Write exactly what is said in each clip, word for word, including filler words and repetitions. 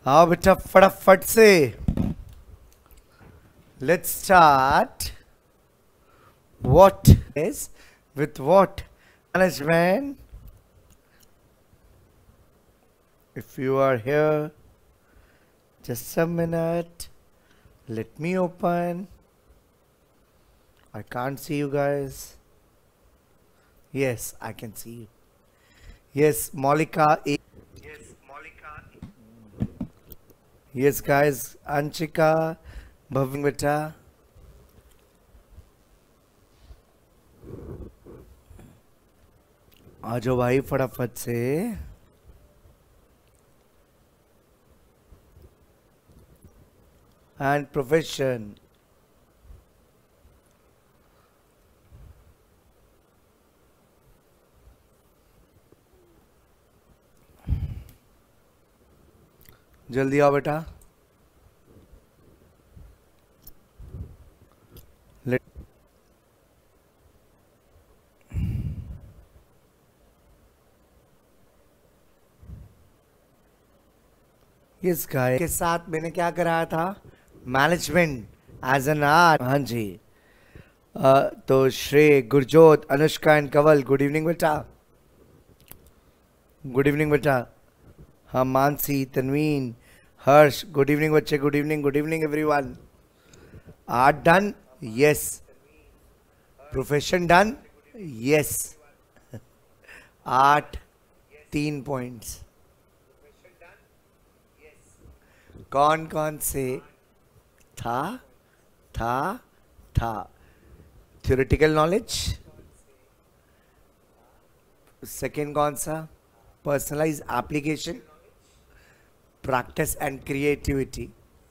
आओ बेटा फटाफट से let's start. What is with what management? If you are here, just a minute. Let me open. I can't see you guys. Yes, I can see you. Yes, Malika. Yes, Malika. Yes, guys. Anchika, Bhavin beta. आ जाओ भाई फटाफट से. And profession. जल्दी आओ बेटा. इस गाय के साथ मैंने क्या कराया था? Management as an art. हाँ जी. uh, तो Shrey, Gurjot, Anushka and Kawal, good evening बेटा. गुड इवनिंग बेटा. हाँ, मानसी, तनवीन, हर्ष, गुड इवनिंग बच्चे. Good evening, good evening everyone. Art done? Yes. Profession done? Yes. आठ तीन पॉइंट्स. कौन कौन से था था था थ्योरेटिकल नॉलेज. सेकेंड कौन सा? Personalise application, practice and creativity.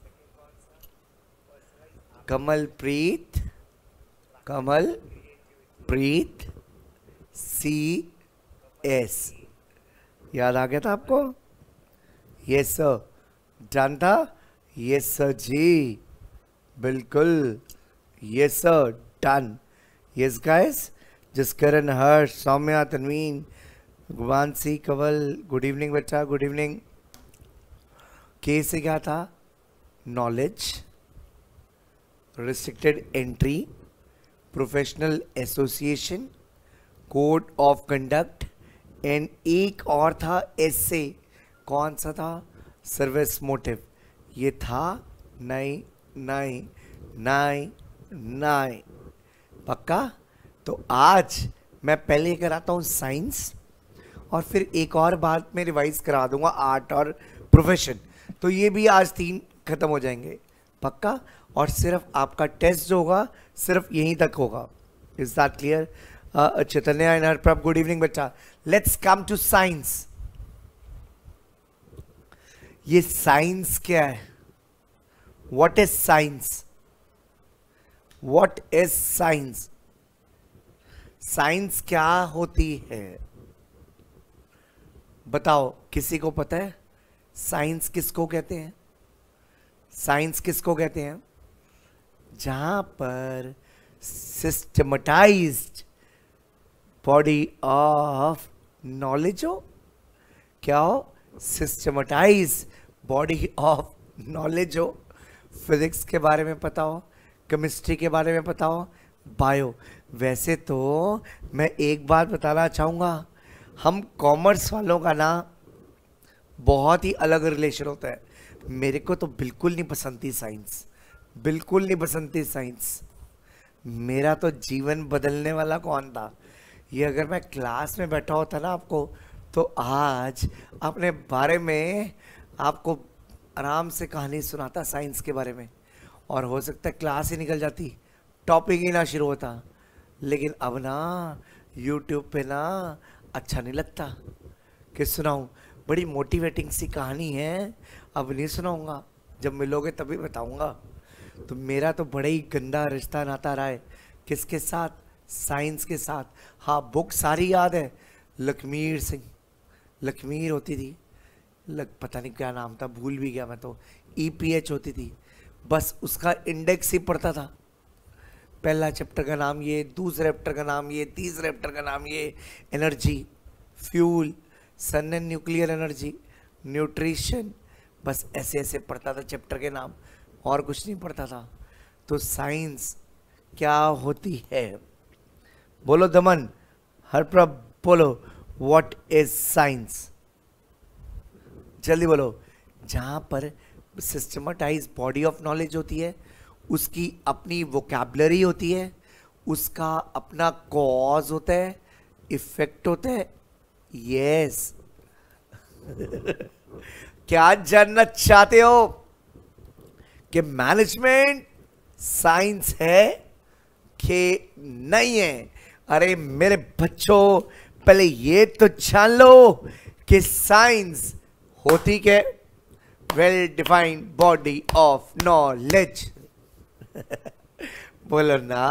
Kamal Preet, Kamal Preet C S. याद आ गया था आपको? Yes sir. डन था? यस सर जी, बिल्कुल. Yes sir, done. Yes guys. Jaskaran, Harsh, Saumya, Tanveen, Guvansi, Kawal, good evening बेटा. Good evening. के से क्या था? Knowledge, restricted entry, professional association, code of conduct and एक और था एसे. कौन सा था? Service motive. ये था? नहीं नहीं नहीं नहीं. पक्का? तो आज मैं पहले कराता हूँ साइंस और फिर एक और बात में रिवाइज करा दूंगा आर्ट और प्रोफेशन. तो ये भी आज तीन खत्म हो जाएंगे. पक्का? और सिर्फ आपका टेस्ट जो होगा सिर्फ यहीं तक होगा. Is that clear? Chaitanya and Harprabh, good evening बेटा. Let's come to science. ये साइंस क्या है? What is science? What is science? Science क्या होती है? बताओ, किसी को पता है साइंस किसको कहते हैं? साइंस किसको कहते हैं? जहां पर सिस्टमटाइज्ड बॉडी ऑफ नॉलेज हो. क्या हो? सिस्टमटाइज बॉडी ऑफ नॉलेज हो. फिजिक्स के बारे में पता हो, केमिस्ट्री के बारे में पता हो, बायो. वैसे तो मैं एक बात बताना चाहूँगा, हम कॉमर्स वालों का ना बहुत ही अलग रिलेशन होता है. मेरे को तो बिल्कुल नहीं पसंद थी साइंस, बिल्कुल नहीं पसंद थी साइंस. मेरा तो जीवन बदलने वाला कौन था? ये अगर मैं क्लास में बैठा होता ना आपको, तो आज अपने बारे में आपको आराम से कहानी सुनाता साइंस के बारे में, और हो सकता है क्लास ही निकल जाती, टॉपिक ही ना शुरू होता. लेकिन अब ना यूट्यूब पे ना अच्छा नहीं लगता कि सुनाऊं. बड़ी मोटिवेटिंग सी कहानी है, अब नहीं सुनाऊंगा, जब मिलोगे तभी बताऊंगा. तो मेरा तो बड़ा ही गंदा रिश्ता नाता रहा है. किसके साथ? साइंस के साथ. हाँ, बुक सारी याद है. लखमीर सिंह, लखमीर होती थी, लग पता नहीं क्या नाम था, भूल भी गया मैं तो. ई पी एच होती थी, बस उसका इंडेक्स ही पढ़ता था. पहला चैप्टर का नाम ये, दूसरे चैप्टर का नाम ये, तीसरे चैप्टर का नाम ये. Energy, fuel, sun and nuclear energy, nutrition, बस ऐसे ऐसे पढ़ता था चैप्टर के नाम, और कुछ नहीं पढ़ता था। तो साइंस क्या होती है? बोलो दमन, हरप्रभ बोलो, व्हाट इज साइंस? जल्दी बोलो। जहां पर सिस्टमेटाइज बॉडी ऑफ नॉलेज होती है, उसकी अपनी वोकैबुलरी होती है, उसका अपना कॉज होता है, इफेक्ट होता है। यस क्या जानना चाहते हो कि मैनेजमेंट साइंस है कि नहीं है? अरे मेरे बच्चों, पहले ये तो जान लो कि साइंस होती क्या? Well defined body of knowledge. बोलो ना,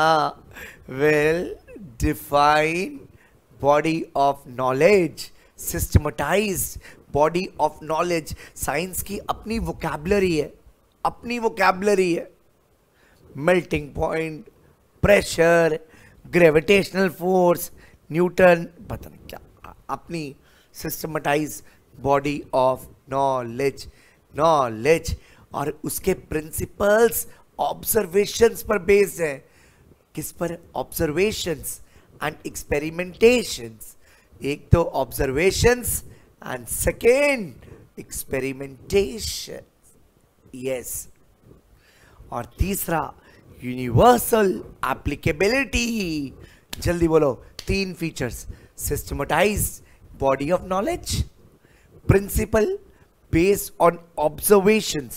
well defined body of knowledge, systematised body of knowledge. Science की अपनी वोकैबुलरी है, अपनी वोकैबुलरी है। Melting point, pressure, gravitational force, Newton, पता नहीं क्या, अपनी systematise body of knowledge. Knowledge और उसके प्रिंसिपल्स ऑब्जर्वेशंस पर बेस्ड है। किस पर? Observations and experimentations. एक तो observations and second experimentation. Yes. और तीसरा यूनिवर्सल एप्लीकेबिलिटी। जल्दी बोलो, तीन features: systematised body of knowledge, principle based on observations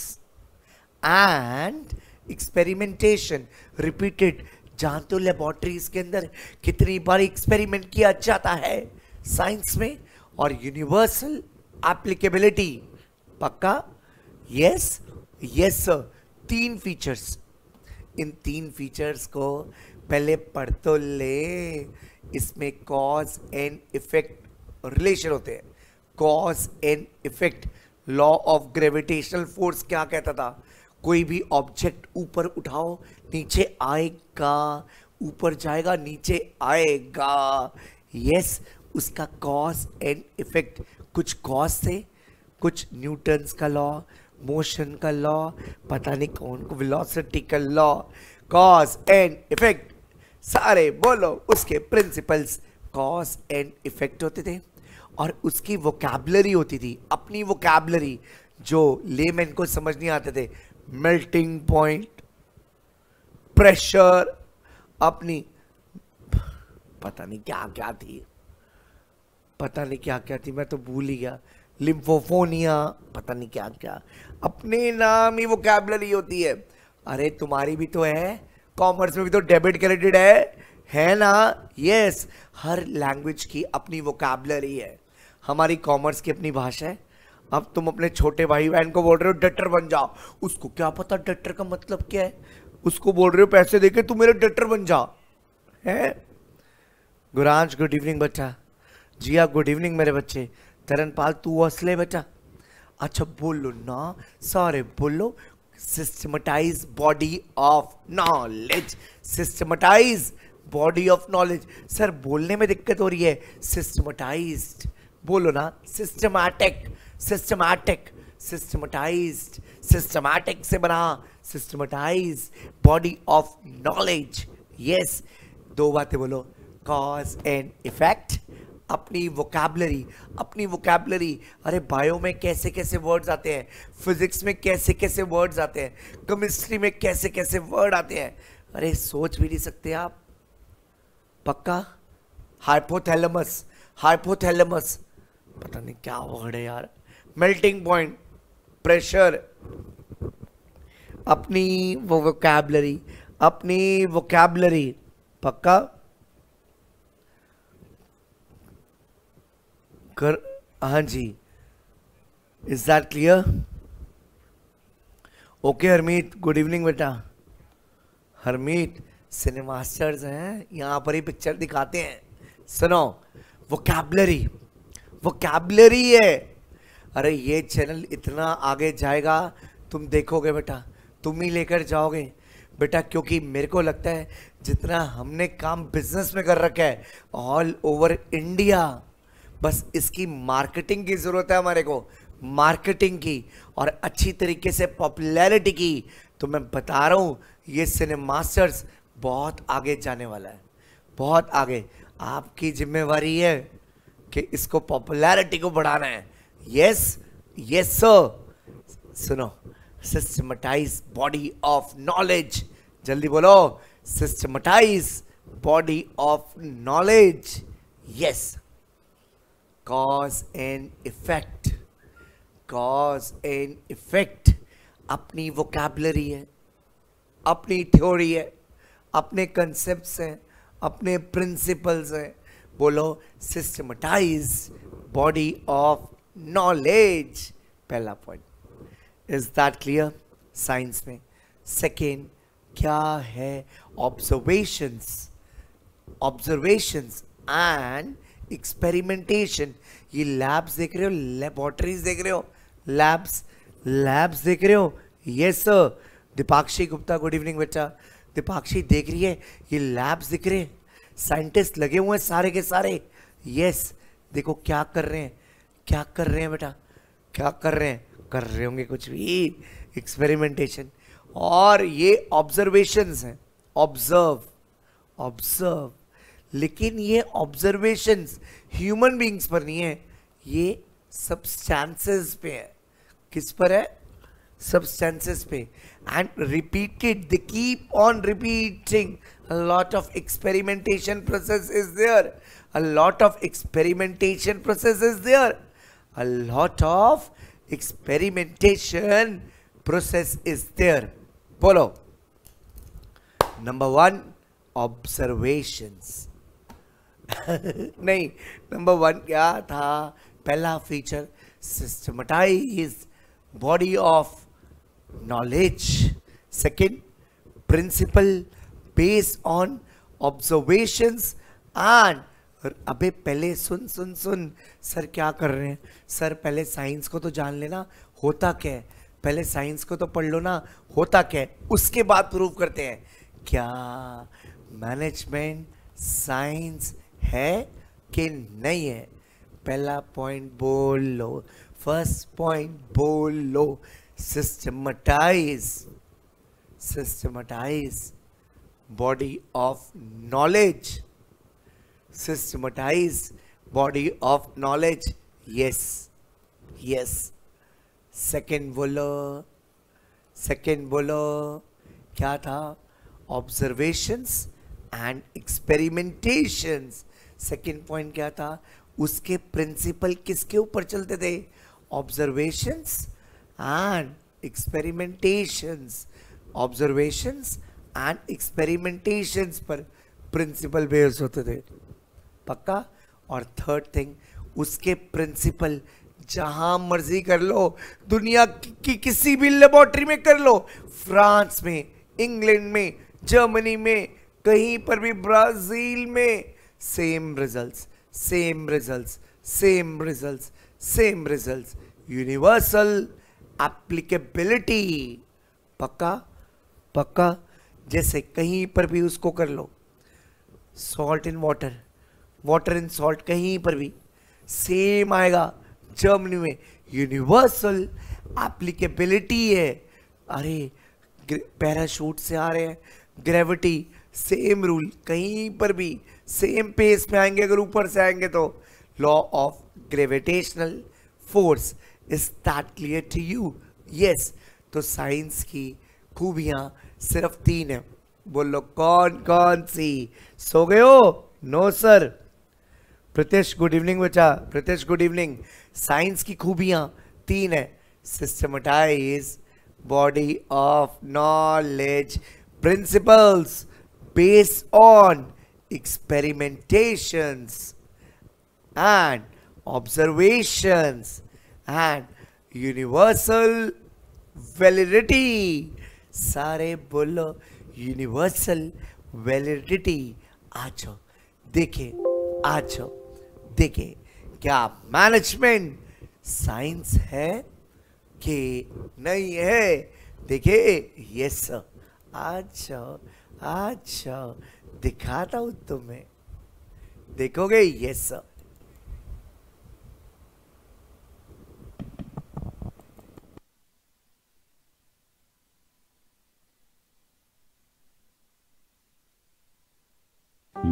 and experimentation. Repeated. जहां तो लेबोरेटरीज के अंदर कितनी बार एक्सपेरिमेंट किया जाता है साइंस में। और यूनिवर्सल एप्लीकेबिलिटी। पक्का? Yes yes sir. तीन फीचर्स। इन तीन फीचर्स को पहले पढ़ तो ले। इसमें कॉज एंड इफेक्ट रिलेशन होते हैं। Cause and effect. Law of gravitational force क्या कहता था? कोई भी ऑब्जेक्ट ऊपर उठाओ नीचे आएगा, ऊपर जाएगा नीचे आएगा। यस, उसका कॉज एंड इफेक्ट। कुछ कॉज थे, कुछ न्यूटन्स का लॉ, मोशन का लॉ, पता नहीं कौन को, वेलोसिटी का लॉ। कॉज एंड इफेक्ट सारे बोलो, उसके प्रिंसिपल्स कॉज एंड इफेक्ट होते थे। और उसकी वोकैबुलरी होती थी, अपनी वोकैबुलरी, जो लेमैन को समझ नहीं आते थे। मेल्टिंग पॉइंट, प्रेशर, अपनी पता नहीं क्या क्या थी, पता नहीं क्या क्या थी, मैं तो भूल ही गया। लिम्फोफोनिया, पता नहीं क्या क्या, अपने नाम ही वोकैबुलरी होती है। अरे तुम्हारी भी तो है, कॉमर्स में भी तो डेबिट क्रेडिट है है ना? यस, हर लैंग्वेज की अपनी वोकैबुलरी है। हमारी कॉमर्स की अपनी भाषा है। अब तुम अपने छोटे भाई बहन को बोल रहे हो डटर बन जाओ, उसको क्या पता डटर का मतलब क्या है? उसको बोल रहे हो पैसे देके तू मेरे डटर बन जा, है? गुरांश गुड इवनिंग बच्चा। जिया गुड इवनिंग मेरे बच्चे। तरनपाल तू असले बेटा। अच्छा बोलो ना, सारे बोलो। Systematise body of knowledge, systematise body of knowledge. Sir बोलने में दिक्कत हो रही है। सिस्टमेटाइज्ड बोलो ना, सिस्टमैटिक, सिस्टमैटिक, सिस्टमेटाइज्ड, सिस्टमैटिक से बना, systematise body of knowledge. Yes, दो बातें बोलो, कॉज एंड इफेक्ट, अपनी वोकैबुलरी, अपनी वोकैबुलरी। अरे बायो में कैसे कैसे वर्ड्स आते हैं, फिजिक्स में कैसे कैसे वर्ड्स आते हैं, केमिस्ट्री में कैसे कैसे वर्ड आते हैं, अरे सोच भी नहीं सकते आप। पक्का? हाइपोथैलेमस, हाइपोथैलेमस, पता नहीं क्या वर्ड है यार। मेल्टिंग पॉइंट, प्रेशर, अपनी वो वोकैबुलरी, अपनी वोकैबुलरी। पक्का? कर, हाँ जी, is that clear? Okay Harmeet, good evening बेटा। हरमीत सिनेमास्टर्स हैं, यहाँ पर ही पिक्चर दिखाते हैं। सुनो, वोकैबुलरी, वोकैबुलरी है। अरे ये चैनल इतना आगे जाएगा, तुम देखोगे बेटा, तुम ही लेकर जाओगे बेटा। क्योंकि मेरे को लगता है जितना हमने काम बिजनेस में कर रखा है ऑल ओवर इंडिया, बस इसकी मार्केटिंग की जरूरत है हमारे को। मार्केटिंग की और अच्छी तरीके से पॉपुलैरिटी की, तो मैं बता रहा हूं ये सिनेमास्टर्स बहुत आगे जाने वाला है, बहुत आगे। आपकी जिम्मेवारी है कि इसको पॉपुलैरिटी को बढ़ाना है। Yes yes sir. सुनो, सिस्टमटाइज बॉडी ऑफ नॉलेज, जल्दी बोलो, systematise body of knowledge. Yes, cause and effect, cause and effect अपनी वोकैबुलरी है, अपनी थ्योरी है, अपने कंसेप्ट्स हैं, अपने प्रिंसिपल्स हैं। बोलो, सिस्टमटाइज बॉडी ऑफ नॉलेज, पहला point. Is that clear? Science में सेकेंड क्या है? Observations, observations and experimentation. ये लैब्स देख रहे हो, लेबोरेटरीज देख रहे हो, लैब्स लैब्स देख रहे हो? Yes sir. Deepakshi Gupta, good evening बेटा। दीपाक्षी देख रही है, ये लैब्स दिख रहे हैं, साइंटिस्ट लगे हुए हैं सारे के सारे। यस, देखो क्या कर रहे हैं, क्या कर रहे हैं बेटा, क्या कर रहे हैं, कर रहे होंगे कुछ भी, एक्सपेरिमेंटेशन। और ये ऑब्जर्वेशंस हैं, ऑब्जर्व ऑब्जर्व। लेकिन ये ऑब्जर्वेशंस ह्यूमन बींग्स पर नहीं है, ये सब्सटेंसेस पे है। किस पर है? substances पे। and repeated, they keep on repeating, a lot of experimentation process is there, a lot of experimentation process is there, a lot of experimentation process is there। बोलो, नंबर वन ऑब्जर्वेशंस नहीं, number one क्या था? पहला feature, systematise body of knowledge। second, principle based on observations and अबे पहले सुन सुन सुन sir क्या कर रहे हैं सर, पहले साइंस को तो जान लेना होता क्या है, पहले साइंस को तो पढ़ लो ना होता क्या है, उसके बाद प्रूव करते हैं। क्या मैनेजमेंट साइंस है कि नहीं है? पहला पॉइंट बोल लो, फर्स्ट पॉइंट बोल लो, systematize, systematize body of knowledge, systematize body of knowledge। yes yes। second बोलो, second बोलो क्या था? observations and experimentations। second point क्या था? उसके प्रिंसिपल किसके ऊपर चलते थे? observations and experimentations, observations and experimentations पर प्रिंसिपल बेस्ड होते थे, पक्का। और थर्ड थिंग, उसके प्रिंसिपल जहां मर्जी कर लो, दुनिया की, की किसी भी लेबोरेटरी में कर लो, फ्रांस में, इंग्लैंड में, जर्मनी में, कहीं पर भी, ब्राजील में, same results, same results, same results, same results, universal applicability, पक्का पक्का। जैसे कहीं पर भी उसको कर लो, salt in water, water in salt, कहीं पर भी सेम आएगा। जर्मनी में यूनिवर्सल एप्लीकेबिलिटी है। अरे पैराशूट से आ रहे हैं, ग्रेविटी, सेम रूल, कहीं पर भी सेम पेस में आएंगे। अगर ऊपर से आएंगे तो law of gravitational force. Is that clear to you? Yes. तो साइंस की खूबियां सिर्फ तीन है, बोलो कौन कौन सी? सो गए हो? No sir. Pritesh good evening बेटा, प्रीतेश गुड इवनिंग। साइंस की खूबियां तीन है, सिस्टमटाइज body of knowledge, principles based on experimentations and observations and universal validity। सारे बोलो universal validity। आ जाओ देखे, आ जाओ देखे, क्या मैनेजमेंट साइंस है कि नहीं है? देखे, यस सर। आ जाओ आ जाओ, दिखाता हूं तुम्हें, देखोगे? Yes sir.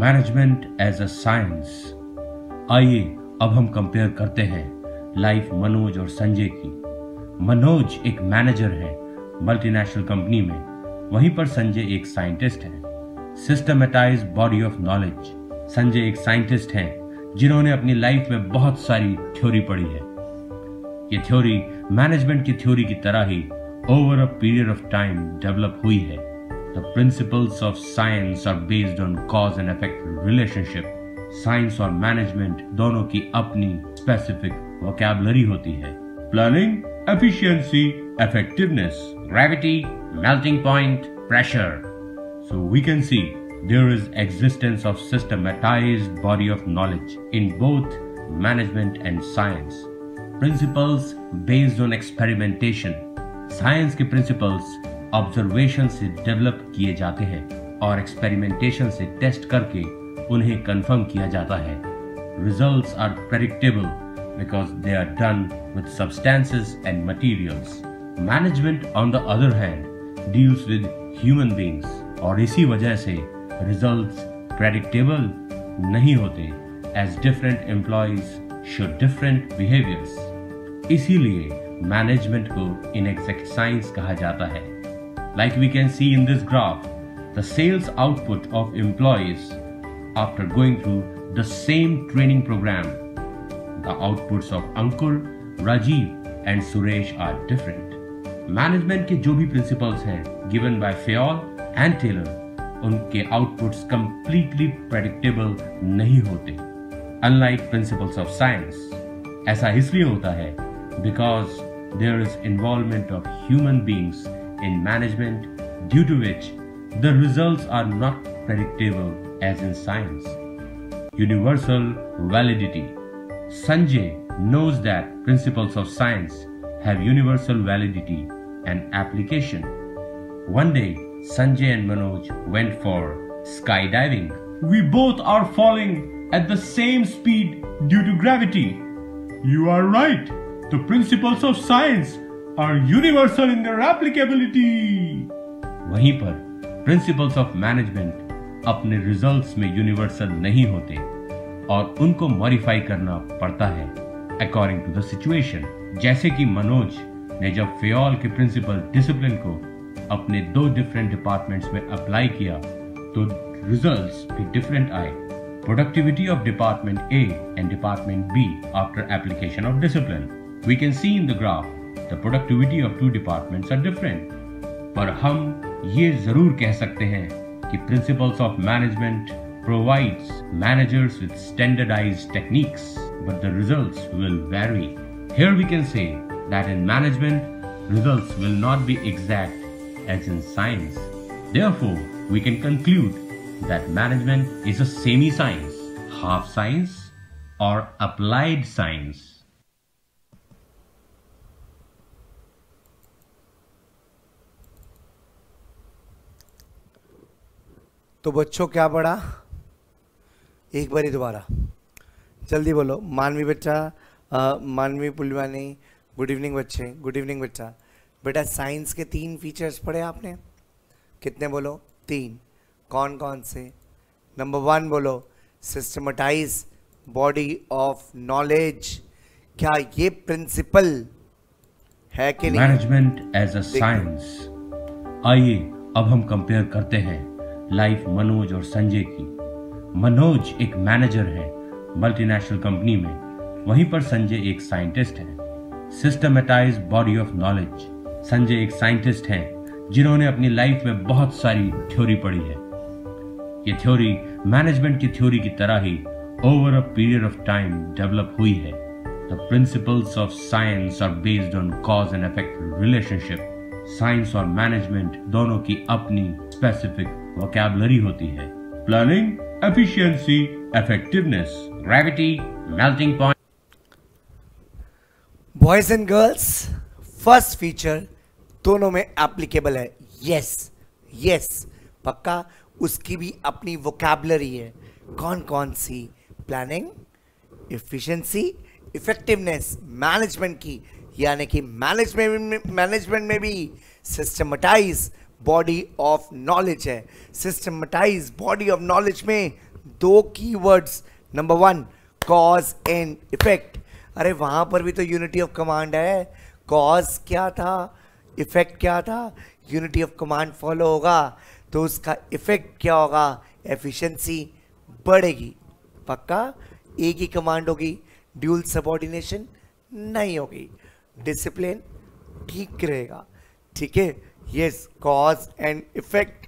Management as a science. आइए अब हम कंपेयर करते हैं लाइफ मनोज और संजय की। मनोज एक मैनेजर है मल्टीनेशनल कंपनी में, वहीं पर संजय एक साइंटिस्ट है। Systematise body of knowledge. Sanjay एक साइंटिस्ट हैं जिन्होंने अपनी लाइफ में बहुत सारी थ्योरी पढ़ी है। ये थ्योरी मैनेजमेंट की थ्योरी की तरह ही over a period of time develop हुई है। The principles of science are based on cause and effect relationship. Science और मैनेजमेंट दोनों की अपनी स्पेसिफिक वोकैबुलरी होती है। Planning, efficiency, effectiveness, gravity, melting point, pressure. So we can see there is existence of systematized body of knowledge in both management and science. Principles based on experimentation. Science के principles observation से develop किए जाते हैं और experimentation से test करके उन्हें confirm किया जाता है। Results are predictable because they are done with substances and materials. Management on the other hand deals with human beings और इसी वजह से results predictable नहीं होते as different employees show different behaviors। इसीलिए management को inexact science कहा जाता है। Like we can see in this graph, the sales output of employees after going through the same training program, the outputs of Ankur, Rajiv and Suresh are different। Management के जो भी principles हैं given by Fayol and Taylor, उनके outputs completely predictable नहीं होते unlike principles of science. ऐसा इसलिए होता है because there is involvement of human beings in management due to which the results are not predictable as in science. Universal validity. Sanjay knows that principles of science have universal validity and application. One day, Sanjay and Manoj went for skydiving. We both are falling at the same speed due to gravity. You are right. The principles of science are universal in their applicability. वहीं पर principles of management अपने results में universal नहीं होते और उनको modify करना पड़ता है according to the situation। जैसे कि मनोज ने जब फेयोल के प्रिंसिपल डिसिप्लिन को अपने दो डिफरेंट डिपार्टमेंट्स में अप्लाई किया तो रिजल्ट्स भी डिफरेंट आए। Productivity of department A and department B after application of discipline. We can see in the graph the productivity of two departments are different. पर हम ये जरूर कह सकते हैं कि principles of management provides managers with standardised techniques but the results will vary. Here we can say that in management, results will not be exact as in science. Therefore, we can conclude that management is a semi-science, half science or applied science. तो बच्चों क्या पढ़ा? एक बार ही दोबारा जल्दी बोलो। मानवी बच्चा, Uh, Manvi Pulwani, good evening बच्चे, गुड इवनिंग बच्चा। बेटा साइंस के तीन फीचर्स पढ़े आपने, कितने बोलो? तीन। कौन कौन से? नंबर वन बोलो, सिस्टमेटाइज बॉडी ऑफ नॉलेज। क्या ये प्रिंसिपल है कि नहीं? Management as a science. आइए अब हम कंपेयर करते हैं लाइफ मनोज और संजय की। मनोज एक मैनेजर है मल्टीनेशनल कंपनी में, वहीं पर संजय एक साइंटिस्ट है। Systematise body of knowledge. Sanjay एक साइंटिस्ट हैं जिन्होंने अपनी लाइफ में बहुत सारी थ्योरी पढ़ी है। ये थ्योरी मैनेजमेंट की थ्योरी की तरह ही over a period of time develop हुई है। The principles of science are based on cause and effect relationship. Science और मैनेजमेंट दोनों की अपनी स्पेसिफिक वोकैबुलरी होती है। Planning, efficiency, effectiveness, gravity, melting point. Boys and girls, first feature दोनों में एप्लीकेबल है। यस यस पक्का। उसकी भी अपनी वोकैबुलरी है। कौन कौन सी? प्लानिंग, एफिशिएंसी, इफेक्टिवनेस, मैनेजमेंट की, यानी कि मैनेजमेंट मैनेजमेंट में भी सिस्टमेटाइज बॉडी ऑफ नॉलेज है। सिस्टमेटाइज बॉडी ऑफ नॉलेज में दो keywords, number one cause and effect. अरे वहां पर भी तो यूनिटी ऑफ कमांड है, कॉज क्या था, इफेक्ट क्या था, यूनिटी ऑफ कमांड फॉलो होगा तो उसका इफेक्ट क्या होगा, एफिशिएंसी बढ़ेगी। पक्का एक ही कमांड होगी, ड्यूल सबऑर्डिनेशन नहीं होगी, डिसिप्लिन ठीक रहेगा। ठीक है, yes, cause and effect,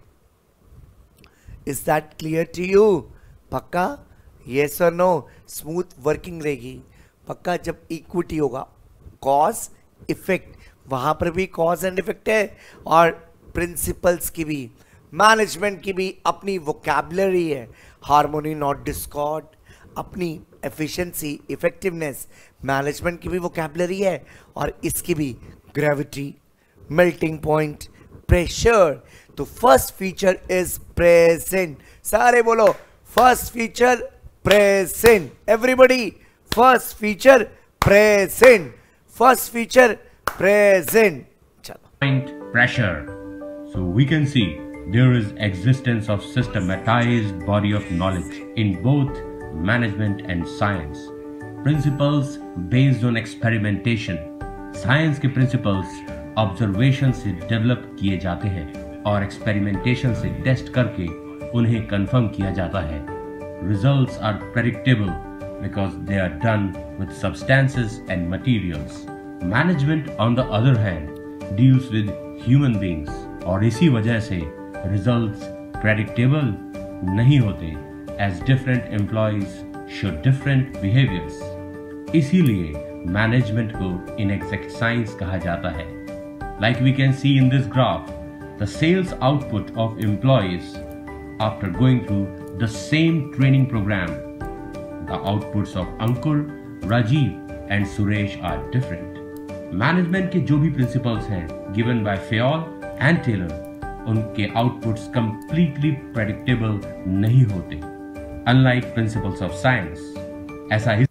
is that clear to you? पक्का यस और नो? स्मूथ वर्किंग रहेगी। पक्का जब इक्विटी होगा, कॉज इफेक्ट, वहां पर भी कॉज एंड इफेक्ट है, और प्रिंसिपल्स की भी, मैनेजमेंट की भी अपनी वोकैबुलरी है, हार्मोनी नॉट डिस्कॉर्ड, अपनी एफिशिएंसी इफेक्टिवनेस, मैनेजमेंट की भी वोकैबुलरी है, और इसकी भी ग्रेविटी, मेल्टिंग पॉइंट, प्रेशर। तो फर्स्ट फीचर इज प्रेजेंट। सारे बोलो first feature present, everybody first feature present, first feature present. चलो, Point pressure. So we can see there is existence of systematized body of knowledge in both management and science. Principles based on experimentation. Science के principles observation से develop किए जाते हैं और experimentation से test करके उन्हें confirm किया जाता है. Results are predictable because they are done with substances and materials. Management on the other hand deals with human beings और इसी वजह से results predictable नहीं होते, as different employees show different behaviors. इसीलिए management को inexact science कहा जाता है. Like we can see in this graph, the sales output of employees after going through the same training program, the outputs of Ankur, Rajiv and Suresh are different. Management के जो भी principles हैं given by Fayol and Taylor, उनके outputs completely predictable नहीं होते, unlike principles of science. ऐसा ही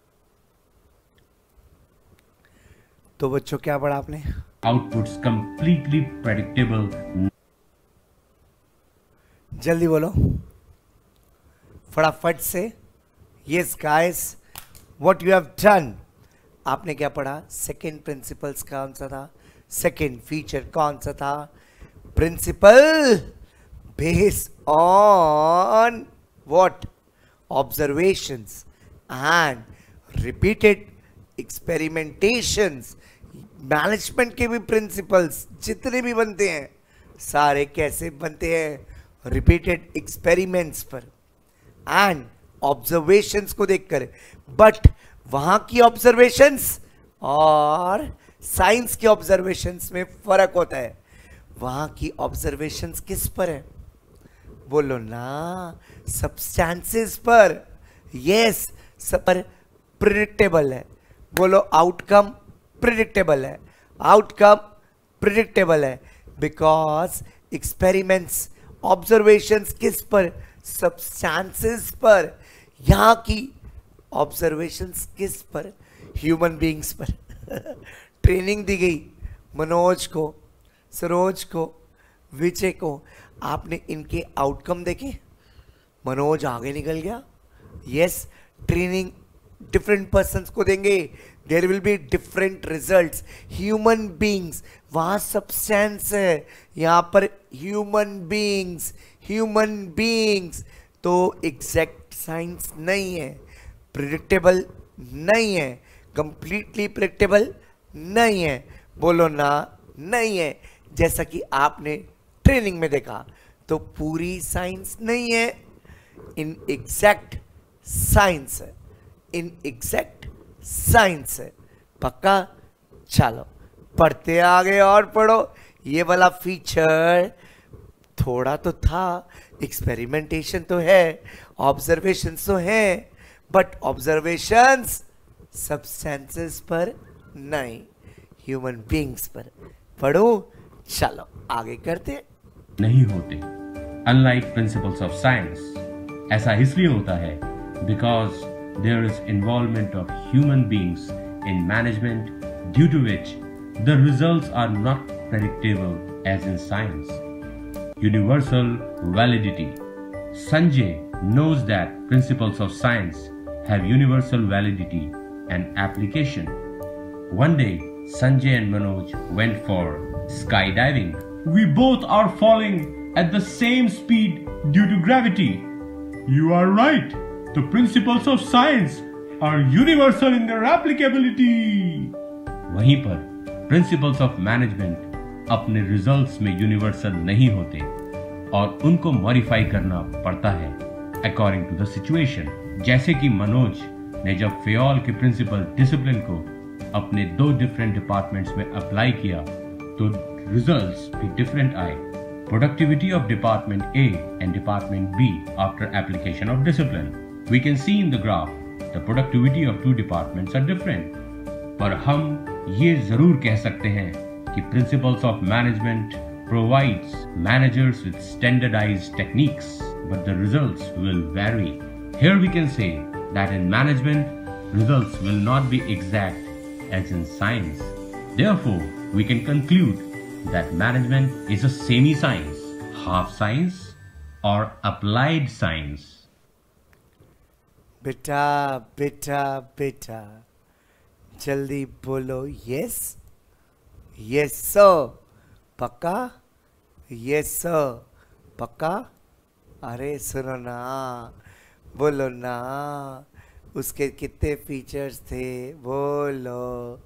तो बच्चों क्या पढ़ा आपने? outputs completely predictable. जल्दी बोलो फटाफट से। Yes guys, what you have done, आपने क्या पढ़ा? सेकेंड प्रिंसिपल्स कौन सा था? सेकेंड फीचर कौन सा था? Principle based on what? Observations and repeated experimentations. Management के भी प्रिंसिपल्स जितने भी बनते हैं सारे कैसे बनते हैं? रिपीटेड एक्सपेरिमेंट्स पर एंड ऑब्जर्वेशंस को देखकर। बट वहां की ऑब्जर्वेशंस और साइंस के ऑब्जर्वेशंस में फर्क होता है। वहां की ऑब्जर्वेशंस किस पर है? बोलो ना, सब्सटेंसेस पर। यस, सब पर प्रिडिक्टेबल है। बोलो आउटकम प्रिडिक्टेबल है, आउटकम प्रिडिक्टेबल है, बिकॉज एक्सपेरिमेंट्स ऑब्जर्वेशंस किस पर? सब्सटेंसेस पर। यहां की ऑब्जर्वेशंस किस पर? ह्यूमन बीइंग्स पर। ट्रेनिंग दी गई मनोज को, सरोज को, विजय को। आपने इनके आउटकम देखे? मनोज आगे निकल गया। यस, ट्रेनिंग डिफरेंट पर्सन्स को देंगे, there will be different results. Human beings, वहां सब्सटेंस है, यहां पर ह्यूमन बीइंग्स, ह्यूमन बीइंग्स। तो एग्जैक्ट साइंस नहीं है, प्रिडिक्टेबल नहीं है, कंप्लीटली प्रिडिक्टेबल नहीं है। बोलो ना, नहीं है। जैसा कि आपने ट्रेनिंग में देखा, तो पूरी साइंस नहीं है, इन एग्जैक्ट साइंस है, इन एग्जैक्ट साइंस है। पक्का? चलो पढ़ते आगे और पढ़ो। ये वाला फीचर थोड़ा तो था, एक्सपेरिमेंटेशन तो है, ऑब्जर्वेशंस तो है, बट ऑब्जर्वेशंस सब्सटेंसेस पर नहीं, ह्यूमन बीइंग्स पर। पढ़ो, चलो आगे करते। नहीं होते, unlike principles of science. ऐसा इसलिए होता है because there is involvement of human beings in management, due to which the results are not predictable as in science. Universal validity. Sanjay knows that principles of science have universal validity and application. One day, Sanjay and Manoj went for skydiving. We both are falling at the same speed due to gravity. You are right. The principles of science are universal in their applicability. वहीं पर principles of management अपने results में universal नहीं होते और उनको modify करना पड़ता है according to the situation. जैसे कि मनोज ने जब फेयोल के principal discipline को अपने दो different departments में apply किया तो results भी different आए. Productivity of Department A and Department B after application of discipline. We can see in the graph the productivity of two departments are different. पर हम ये जरूर कह सकते हैं कि principles of management provides managers with standardized techniques, but the results will vary. Here we can say that in management, results will not be exact as in science. Therefore, we can conclude that management is a semi-science, half science or applied science. बेटा बेटा बेटा जल्दी बोलो yes yes sir पक्का yes sir पक्का. अरे सुनो ना बोलो ना उसके कितने फीचर्स थे बोलो.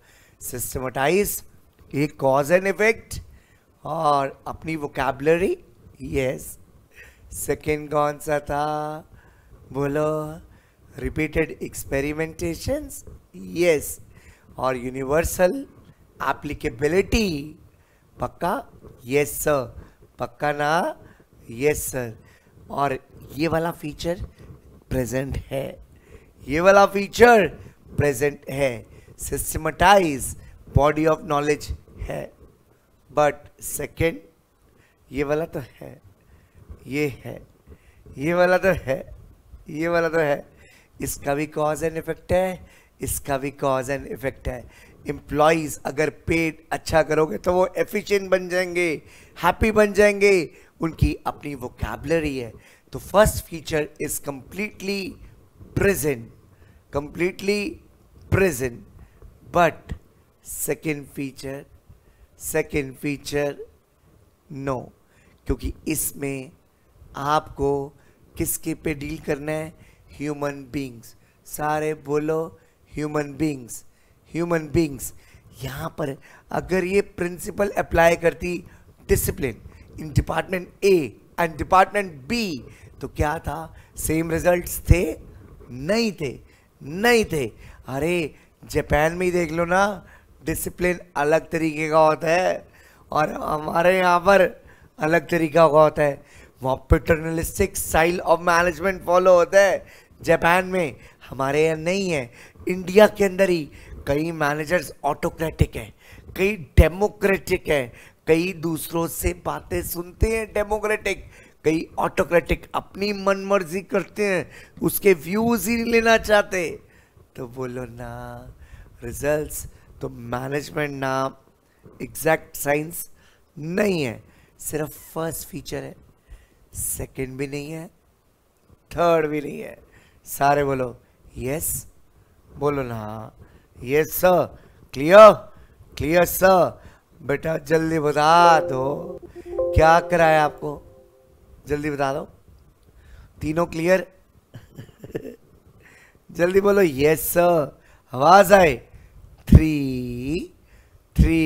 सिस्टमटाइज एक कॉज एंड इफेक्ट और अपनी वोकैबुलरी यस. सेकंड कौन सा था बोलो. Repeated experimentations yes. और यूनिवर्सल एप्लीकेबिलिटी पक्का यस सर पक्का ना यस सर. और ये वाला फीचर प्रेजेंट है ये वाला फीचर प्रेजेंट है. सिस्टमटाइज बॉडी ऑफ नॉलेज है. बट सेकंड ये वाला तो है ये है ये वाला तो है ये वाला तो है. इसका भी कॉज एंड इफेक्ट है इसका भी कॉज एंड इफेक्ट है. एम्प्लॉयज अगर पेड अच्छा करोगे तो वो एफिशिएंट बन जाएंगे हैप्पी बन जाएंगे. उनकी अपनी वोकैबुलरी है. तो first feature is completely present completely present. But second feature second feature no. क्योंकि इसमें आपको किसके पे डील करना है ह्यूमन बींग्स. सारे बोलो ह्यूमन बींग्स ह्यूमन बींग्स. यहाँ पर अगर ये प्रिंसिपल अप्लाई करती discipline in department A and department B तो क्या था सेम रिजल्ट्स थे नहीं थे नहीं थे. अरे जापान में ही देख लो ना डिसिप्लिन अलग तरीके का होता है और हमारे यहाँ पर अलग तरीका का होता है. वहाँ paternalistic style of management follow होता है जापान में. हमारे यहाँ नहीं है. इंडिया के अंदर ही कई मैनेजर्स ऑटोक्रेटिक हैं कई डेमोक्रेटिक हैं कई दूसरों से बातें सुनते हैं डेमोक्रेटिक कई ऑटोक्रेटिक अपनी मनमर्जी करते हैं उसके व्यूज ही नहीं लेना चाहते. तो बोलो ना रिजल्ट्स तो मैनेजमेंट ना एग्जैक्ट साइंस नहीं है. सिर्फ फर्स्ट फीचर है सेकंड भी नहीं है थर्ड भी नहीं है. सारे बोलो यस बोलो ना yes sir clear clear sir. बेटा जल्दी बता दो क्या कराया आपको जल्दी बता दो. तीनों क्लियर जल्दी बोलो यस सर आवाज आए. थ्री थ्री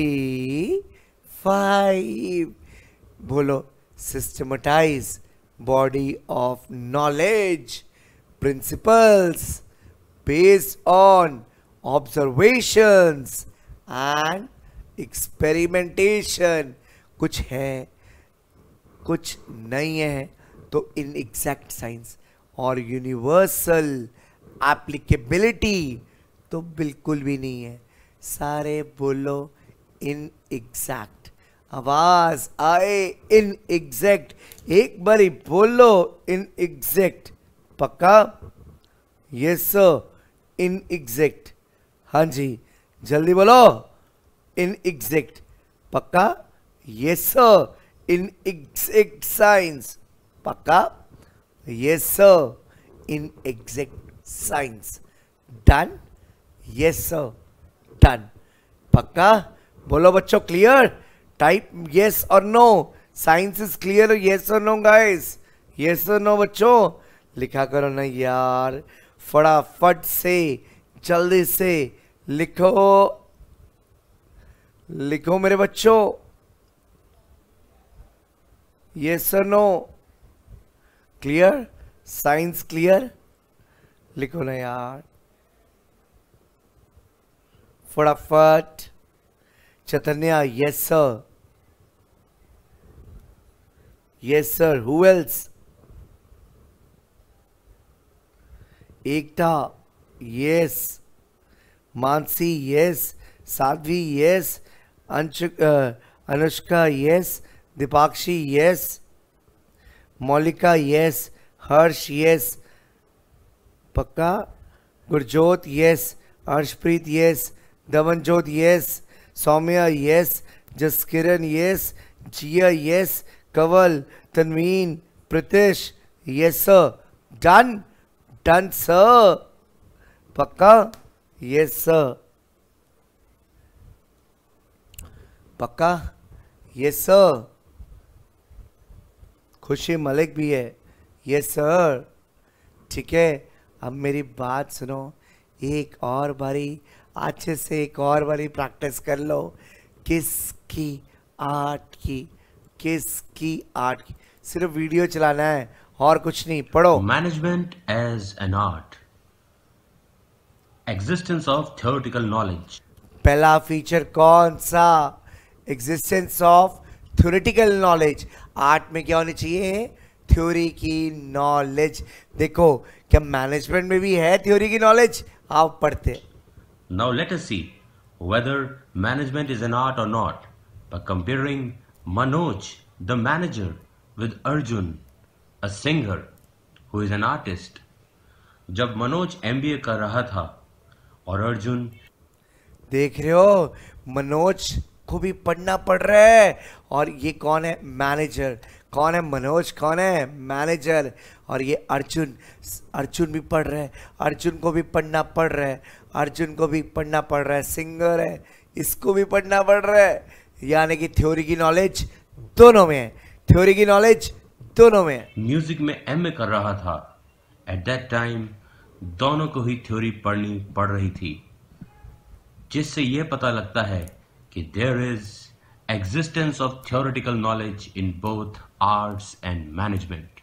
फाइव बोलो. systematize body of knowledge principles based on observations and experimentation. कुछ है कुछ नहीं है तो इन एग्जैक्ट साइंस और यूनिवर्सल एप्लीकेबिलिटी तो बिल्कुल भी नहीं है. सारे बोलो इन एग्जैक्ट. आवाज आए इन एग्जैक्ट. एक बारी बोलो इन एग्जैक्ट. पक्का यस सर इन एग्जैक्ट. हाँ जी जल्दी बोलो इन एग्जैक्ट. पक्का yes sir inexact science. पक्का Yes sir. In exact science. Done? Yes sir. Done. पक्का? बोलो बच्चों, clear? Type yes or no. Science is clear, yes or no guys? Yes or no बच्चों? लिखा करो ना यार, फटाफट से, जल्दी से लिखो, लिखो मेरे बच्चों. Yes or no? Clear? Science clear? लिखो ना यार फटाफट. Chaitanya yes sir. Yes sir. Who else? Ekta yes. Mansi yes. Sadhvi yes. Anshu Anushka yes. Deepakshi yes. Maulika yes. Harsh yes. पक्का? Gurjot yes. Harshpreet yes. Damanjot yes. Saumya yes. Jaskiran yes. Jiya yes. Kawal. Tanveen. Preetish yes sir. Done? Done sir. पक्का? Yes sir. पक्का? Yes sir. Khushi Malik भी है. Yes sir. ठीक है, अब मेरी बात सुनो. एक और बारी अच्छे से एक और बारी प्रैक्टिस कर लो. किसकी? आर्ट की. किसकी? आर्ट की. सिर्फ वीडियो चलाना है और कुछ नहीं. पढ़ो. Management as an art. Existence of theoretical knowledge. पहला फीचर कौन सा? Existence of theoretical knowledge. Art में क्या होनी चाहिए? थ्योरी की नॉलेज. देखो, क्या मैनेजमेंट में भी है थ्योरी की नॉलेज? आप पढ़ते. Now let us see whether management is an art or not by comparing Manoj, the manager, with Arjun, a singer who is an artist. जब मनोज एम बी ए कर रहा था और अर्जुन, देख रहे हो, मनोज को भी पढ़ना पड़ रहा है. और ये कौन है? मैनेजर. कौन है? मनोज. कौन है? मैनेजर. और ये अर्जुन. अर्जुन भी पढ़ रहा है. अर्जुन को भी पढ़ना पड़ रहा है. अर्जुन को भी पढ़ना पड़ रहा है. सिंगर है, इसको भी पढ़ना पड़ रहा है. यानी कि थ्योरी की नॉलेज दोनों में है. थ्योरी की नॉलेज दोनों में है. म्यूजिक में एम ए कर रहा था. एट दैट टाइम दोनों को ही थ्योरी पढ़नी पड़ रही थी, जिससे यह पता लगता है कि there is existence of theoretical knowledge in both arts and management.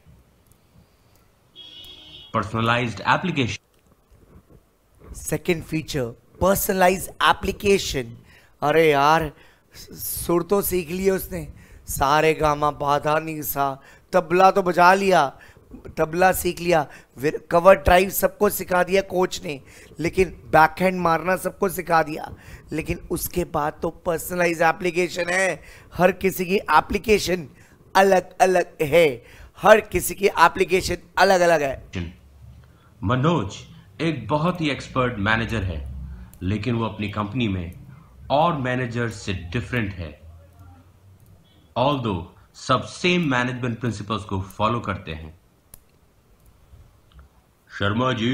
Personalized application. Second feature, personalized application. अरे यार, सुर तो सीख लिया उसने. सारे गामा बाधा नहीं सा. तबला तो बजा लिया, तबला सीख लिया. कवर ड्राइव सबको सिखा दिया कोच ने, लेकिन बैकहैंड मारना सबको सिखा दिया. लेकिन उसके बाद तो पर्सनलाइज एप्लीकेशन है. हर किसी की एप्लीकेशन अलग अलग है. हर किसी की एप्लीकेशन अलग अलग है. मनोज एक बहुत ही एक्सपर्ट मैनेजर है, लेकिन वो अपनी कंपनी में और मैनेजर से डिफरेंट है. ऑल्दो सब सेम मैनेजमेंट प्रिंसिपल्स को फॉलो करते हैं. शर्मा जी,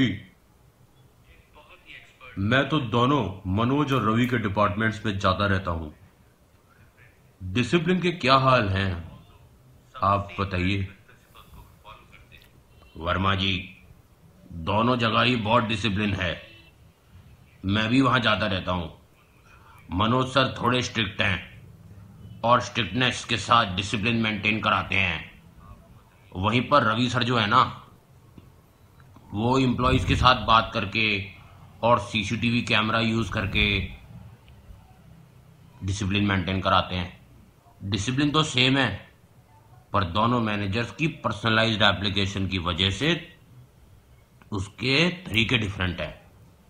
मैं तो दोनों मनोज और रवि के डिपार्टमेंट्स में जाता रहता हूं. डिसिप्लिन के क्या हाल हैं, आप बताइए. वर्मा जी, दोनों जगह ही बहुत डिसिप्लिन है. मैं भी वहां जाता रहता हूं. मनोज सर थोड़े स्ट्रिक्ट हैं और स्ट्रिक्टनेस के साथ डिसिप्लिन मेंटेन कराते हैं. वहीं पर रवि सर जो है ना, वो एम्प्लॉयज के साथ बात करके और सीसीटीवी कैमरा यूज करके डिसिप्लिन मेंटेन कराते हैं. डिसिप्लिन तो सेम है, पर दोनों मैनेजर्स की पर्सनलाइज्ड एप्लीकेशन की वजह से उसके तरीके डिफरेंट है.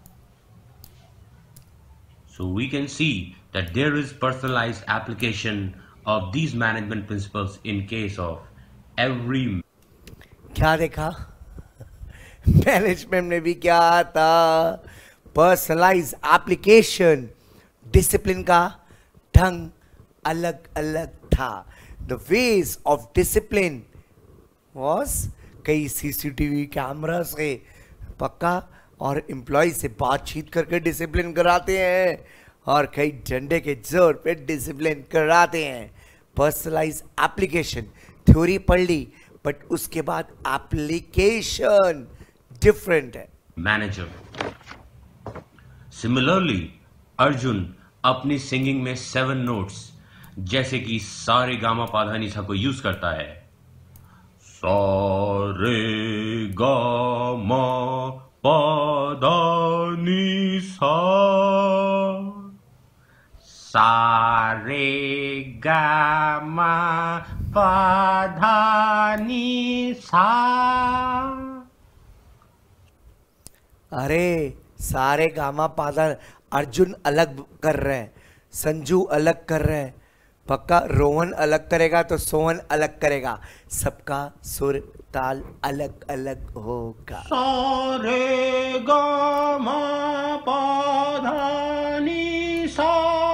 So we can see that there is personalized application of these management principles in case of every. क्या देखा? मैनेजमेंट में भी क्या था? Personalise application. डिसिप्लिन का ढंग अलग अलग था. The ways of discipline was कई सीसीटीवी कैमरा से पक्का और एम्प्लॉय से बातचीत करके डिसिप्लिन कराते हैं और कई डंडे के जोर पे डिसिप्लिन कराते हैं। पर्सनलाइज एप्लीकेशन थ्योरी पढ़ ली, बट उसके बाद एप्लीकेशन डिफरेंट है। मैनेजर। सिमिलरली अर्जुन अपनी सिंगिंग में सेवन नोट्स जैसे कि सारे गामा पाधानी सा को यूज करता है। सारे गामा पाधानी सा, सारे गामा पाधानी सा। अरे सारे गामा पाधा अर्जुन अलग कर रहे हैं, संजू अलग कर रहे हैं, पक्का रोहन अलग करेगा तो सोहन अलग करेगा, सबका सुर ताल अलग अलग होगा। सारे गामा पाधानी सा।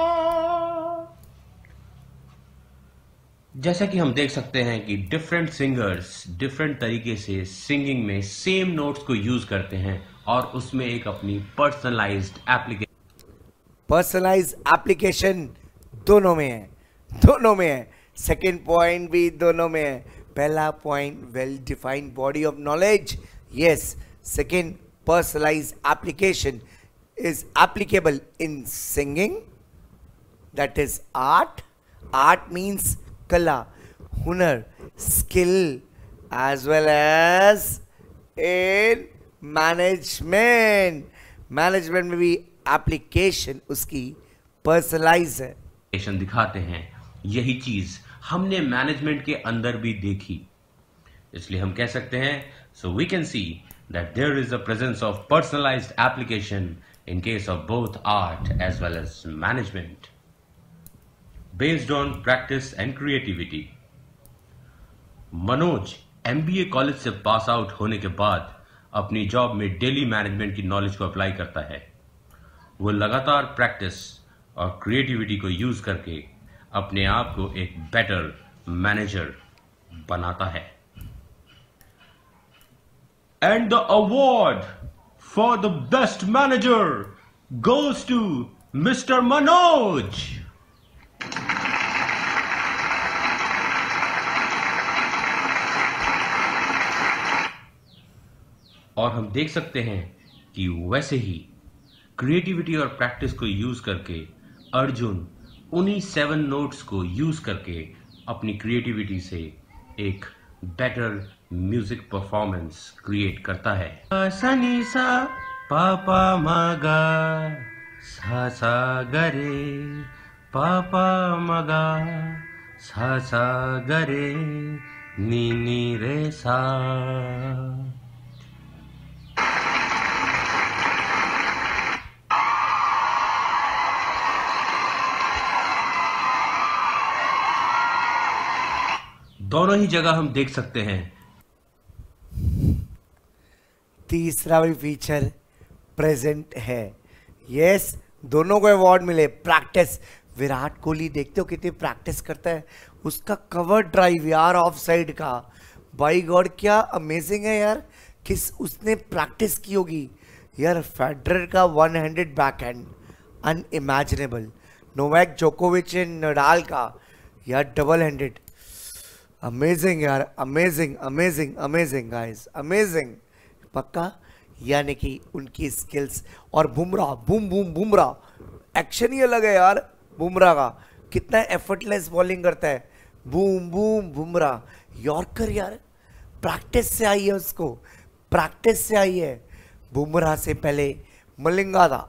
जैसा कि हम देख सकते हैं कि डिफरेंट सिंगर्स डिफरेंट तरीके से सिंगिंग में सेम नोट्स को यूज करते हैं और उसमें एक अपनी पर्सनलाइज्ड एप्लीकेशन पर्सनलाइज एप्लीकेशन दोनों में है, दोनों में है। सेकेंड पॉइंट भी दोनों में है। पहला point well defined body of knowledge, yes. Second personalize application is applicable in singing, that is art. Art means कला, हुनर, skill, as well as in management. Management में भी एप्लीकेशन उसकी पर्सनलाइज है, दिखाते हैं। यही चीज हमने मैनेजमेंट के अंदर भी देखी, इसलिए हम कह सकते हैं so we can see that there is a presence of personalized application in case of both art as well as management based on practice and creativity. Manoj MBA college से पास आउट होने के बाद अपनी जॉब में daily management की knowledge को apply करता है। वो लगातार प्रैक्टिस और क्रिएटिविटी को यूज करके अपने आप को एक बेटर मैनेजर बनाता है। And the award for the best manager goes to mister Manoj. और हम देख सकते हैं कि वैसे ही क्रिएटिविटी और प्रैक्टिस को यूज करके अर्जुन उन्हीं सेवन नोट्स को यूज करके अपनी क्रिएटिविटी से एक बेटर म्यूजिक परफॉर्मेंस क्रिएट करता है। सा नी सा पा पा मा गा सा सा ग रे पा पा मा गा सा सा ग रे नी नी रे सा। दोनों ही जगह हम देख सकते हैं। तीसरा भी फीचर प्रेजेंट है, यस। दोनों को अवार्ड मिले। प्रैक्टिस, विराट कोहली देखते हो कितनी प्रैक्टिस करता है, उसका कवर ड्राइव यार ऑफ साइड का, बाई गॉड क्या अमेजिंग है यार। किस उसने प्रैक्टिस की होगी यार। फेडरर का one handed backhand unimaginable. Novak जोकोविच एंड नडाल का यार डबल हैंडेड, अमेजिंग यार, amazing amazing amazing guys, amazing पक्का। यानी कि उनकी स्किल्स। और Bumrah, boom boom Bumrah, action ही अलग है यार बुमराह का, कितना एफर्टलेस बॉलिंग करता है। बूम बूम बुमराह यॉर्कर यार, प्रैक्टिस से आई है, उसको प्रैक्टिस से आई है। बुमराह से पहले मलिंगा था,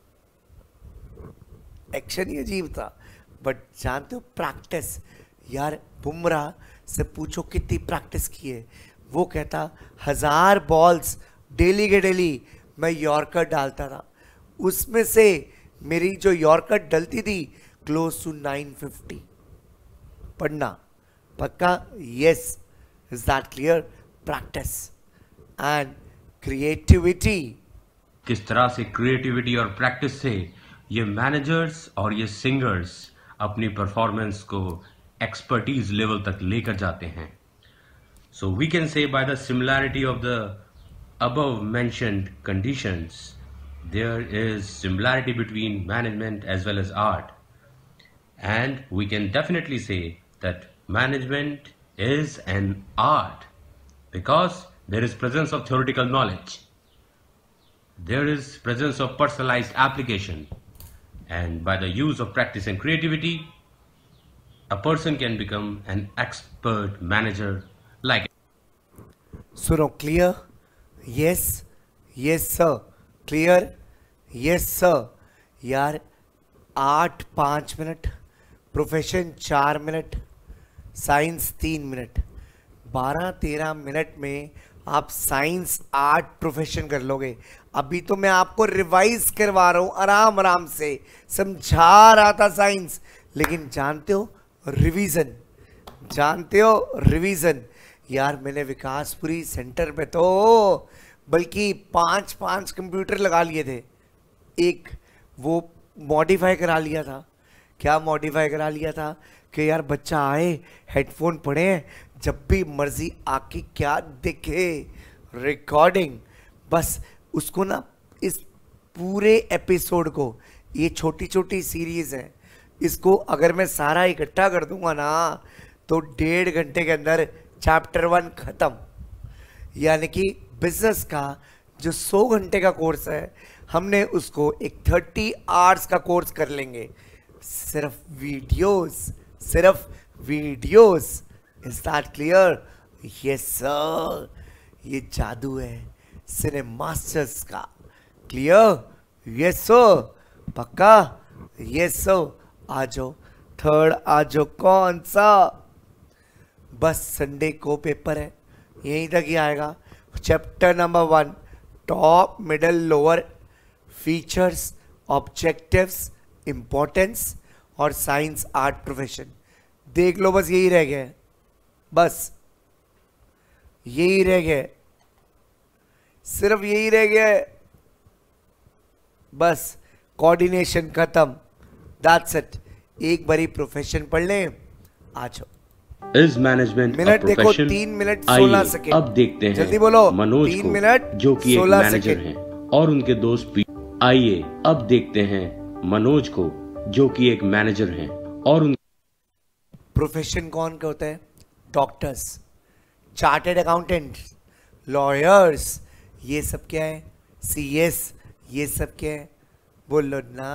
एक्शन ही अजीब था, बट जानते हो प्रैक्टिस यार। बुमराह से पूछो कितनी प्रैक्टिस की है, वो कहता हजार बॉल्स डेली के डेली मैं यॉर्कर डालता था, उसमें से मेरी जो यॉर्कर डलती थी क्लोज टू नाइन फिफ्टी। पढ़ना पक्का, yes. Is that clear? Practice and creativity. किस तरह से क्रिएटिविटी और प्रैक्टिस से ये मैनेजर्स और ये सिंगर्स अपनी परफॉर्मेंस को एक्सपर्टीज लेवल तक लेकर जाते हैं। So we can say by the similarity of the above mentioned conditions, there is similarity between management as well as art. And we can definitely say that management is an art because there is presence of theoretical knowledge. There is presence of personalized application, and by the use of practice and creativity, a person can become an expert manager like. सुनो, clear? Yes, yes sir, clear? Yes sir. यार, आठ पाँच minute, profession चार minute, science तीन minute, बारह तेरह minute में आप साइंस आर्ट प्रोफेशन कर लोगे. अभी तो मैं आपको रिवाइज करवा रहा हूं, आराम आराम से समझा रहा था साइंस, लेकिन जानते हो रिवीजन, जानते हो रिवीजन. यार मैंने विकासपुरी सेंटर पे तो बल्कि पांच पांच कंप्यूटर लगा लिए थे. एक वो मॉडिफाई करा लिया था. क्या मॉडिफाई करा लिया था कि यार बच्चा आए, हेडफोन पढ़े, जब भी मर्जी आके क्या देखे, रिकॉर्डिंग. बस उसको ना, इस पूरे एपिसोड को, ये छोटी छोटी सीरीज है, इसको अगर मैं सारा इकट्ठा कर दूंगा ना तो डेढ़ घंटे के अंदर चैप्टर वन खत्म. यानी कि बिजनेस का जो सौ घंटे का कोर्स है, हमने उसको एक थर्टी आवर्स का कोर्स कर लेंगे. सिर्फ वीडियोस, सिर्फ videos. Is that clear? Yes sir, ये जादू है सिनेमास्टर्स का. क्लियर? यस सर, पक्का? Yes sir. आ जाओ, थर्ड आ जाओ. कौन सा? बस संडे को पेपर है, यहीं तक ही आएगा. Chapter number one, top middle lower, features, objectives, importance और साइंस आर्ट प्रोफेशन. देख लो, बस यही रह गया, बस यही रह गया, सिर्फ यही रह गया है. बस कोऑर्डिनेशन खत्म. That's it. एक बारी प्रोफेशन पढ़ लें. आ जाओ. इज मैनेजमेंट मिनट देखो, तीन मिनट सोलह सेकेंड. अब देखते हैं जल्दी बोलो. मनोज तीन को, मिनट जो कि एक मैनेजर सेकेंड. हैं, और उनके दोस्त पी. आइए अब देखते हैं मनोज को, जो कि एक मैनेजर हैं, और उन प्रोफेशन कौन का होता है? डॉक्टर्स, चार्टेड अकाउंटेंट, लॉयर्स, ये सब क्या है? सीएस, ये सब क्या है? बोलो ना.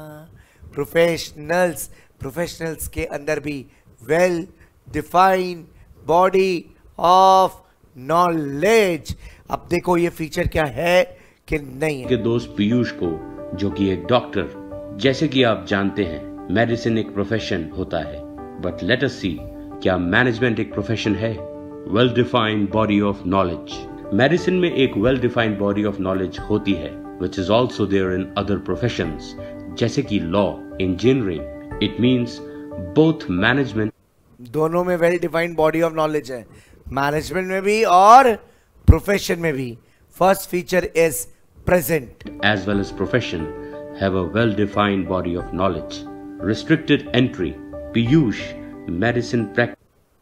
प्रोफेशनल्स. प्रोफेशनल्स के अंदर भी well defined body of knowledge. अब देखो ये फीचर क्या है कि नहीं है. के दोस्त पीयूष को, जो कि एक डॉक्टर, जैसे कि आप जानते हैं मेडिसिन एक प्रोफेशन होता है, बट लेट अस सी, क्या मैनेजमेंट एक प्रोफेशन है? Well defined body of knowledge. Medicine में एक well defined body of knowledge होती है, which is also there in other professions, जैसे कि law, engineering. It means both management, दोनों में well defined body of knowledge है, मैनेजमेंट में भी और प्रोफेशन में भी. First feature is present. as well as profession have a well defined body of knowledge. Restricted entry. Piyush medicine practice.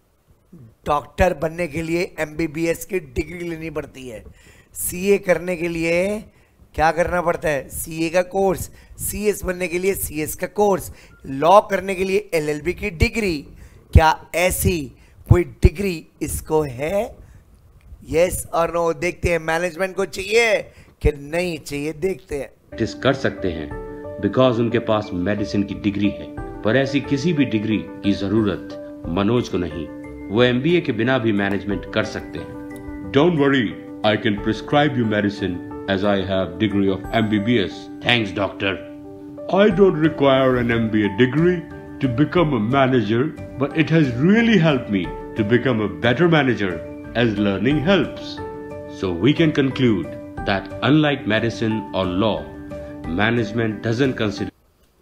Doctor बनने के लिए एमबीबीएस की डिग्री लेनी पड़ती है. सीए करने के लिए क्या करना पड़ता है? सीए का कोर्स. सीएस बनने के लिए सीएस का कोर्स. लॉ करने के लिए एलएलबी की डिग्री. क्या ऐसी कोई डिग्री इसको है? यस और नो. देखते हैं मैनेजमेंट को चाहिए कि नहीं चाहिए, देखते हैं. प्रैक्टिस कर सकते हैं बिकॉज उनके पास मेडिसिन की डिग्री है, पर ऐसी किसी भी डिग्री की जरूरत मनोज को नहीं. वो एमबीए के बिना भी मैनेजमेंट कर सकते हैं. Don't worry, I can prescribe you medicine as I have degree of M B B S. Thanks, doctor. I don't require an M B A degree to become a manager, but it has really helped me to become a better manager as learning helps. So we can conclude that unlike medicine or law, management doesn't consider.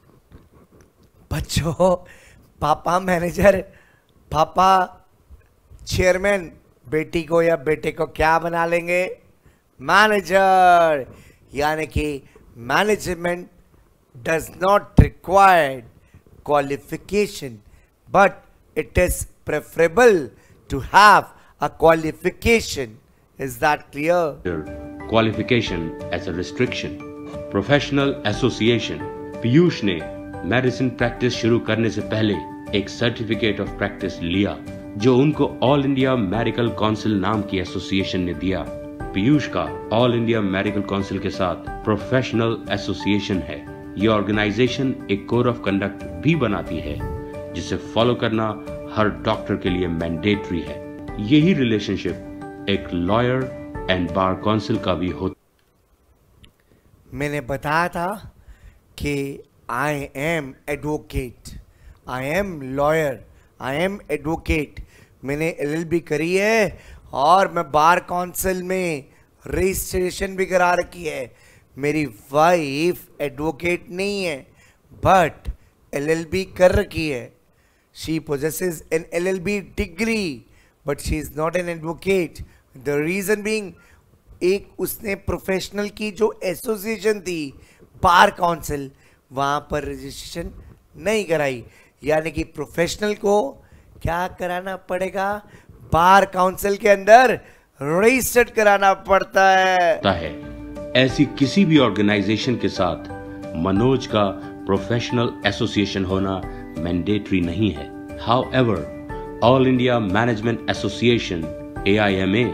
बच्चों, पापा manager, पापा chairman, बेटी को या बेटे को क्या बना लेंगे? मैनेजर. यानी कि management does not required qualification, but it is preferable to have a qualification. Is that clear? Qualification as a restriction. Professional association. Piyush ने मेडिसिन प्रैक्टिस शुरू करने से पहले एक सर्टिफिकेट ऑफ प्रैक्टिस लिया जो उनको ऑल इंडिया मेडिकल काउंसिल नाम की एसोसिएशन ने दिया। पीयूष का ऑल इंडिया मेडिकल काउंसिल के साथ प्रोफेशनल एसोसिएशन है। ये ऑर्गेनाइजेशन एक कोड ऑफ कंडक्ट भी बनाती है जिसे फॉलो करना हर डॉक्टर के लिए मैंडेटरी है। यही रिलेशनशिप एक लॉयर एंड बार काउंसिल का भी होता। मैंने बताया था कि I am advocate, I am lawyer, I am advocate. मैंने एलएलबी करी है और मैं बार काउंसिल में रजिस्ट्रेशन भी करा रखी है। मेरी वाइफ एडवोकेट नहीं है बट एलएलबी कर रखी है। She possesses an L L B degree but she is not an advocate. The reason being, एक उसने प्रोफेशनल की जो एसोसिएशन थी बार काउंसिल, वहाँ पर रजिस्ट्रेशन नहीं कराई। यानी कि प्रोफेशनल को क्या कराना पड़ेगा? बार काउंसिल के अंदर रजिस्टर्ड कराना पड़ता है। है ऐसी किसी भी ऑर्गेनाइजेशन के साथ मनोज का प्रोफेशनल एसोसिएशन होना मैंडेटरी नहीं है। However, all India management association A I M A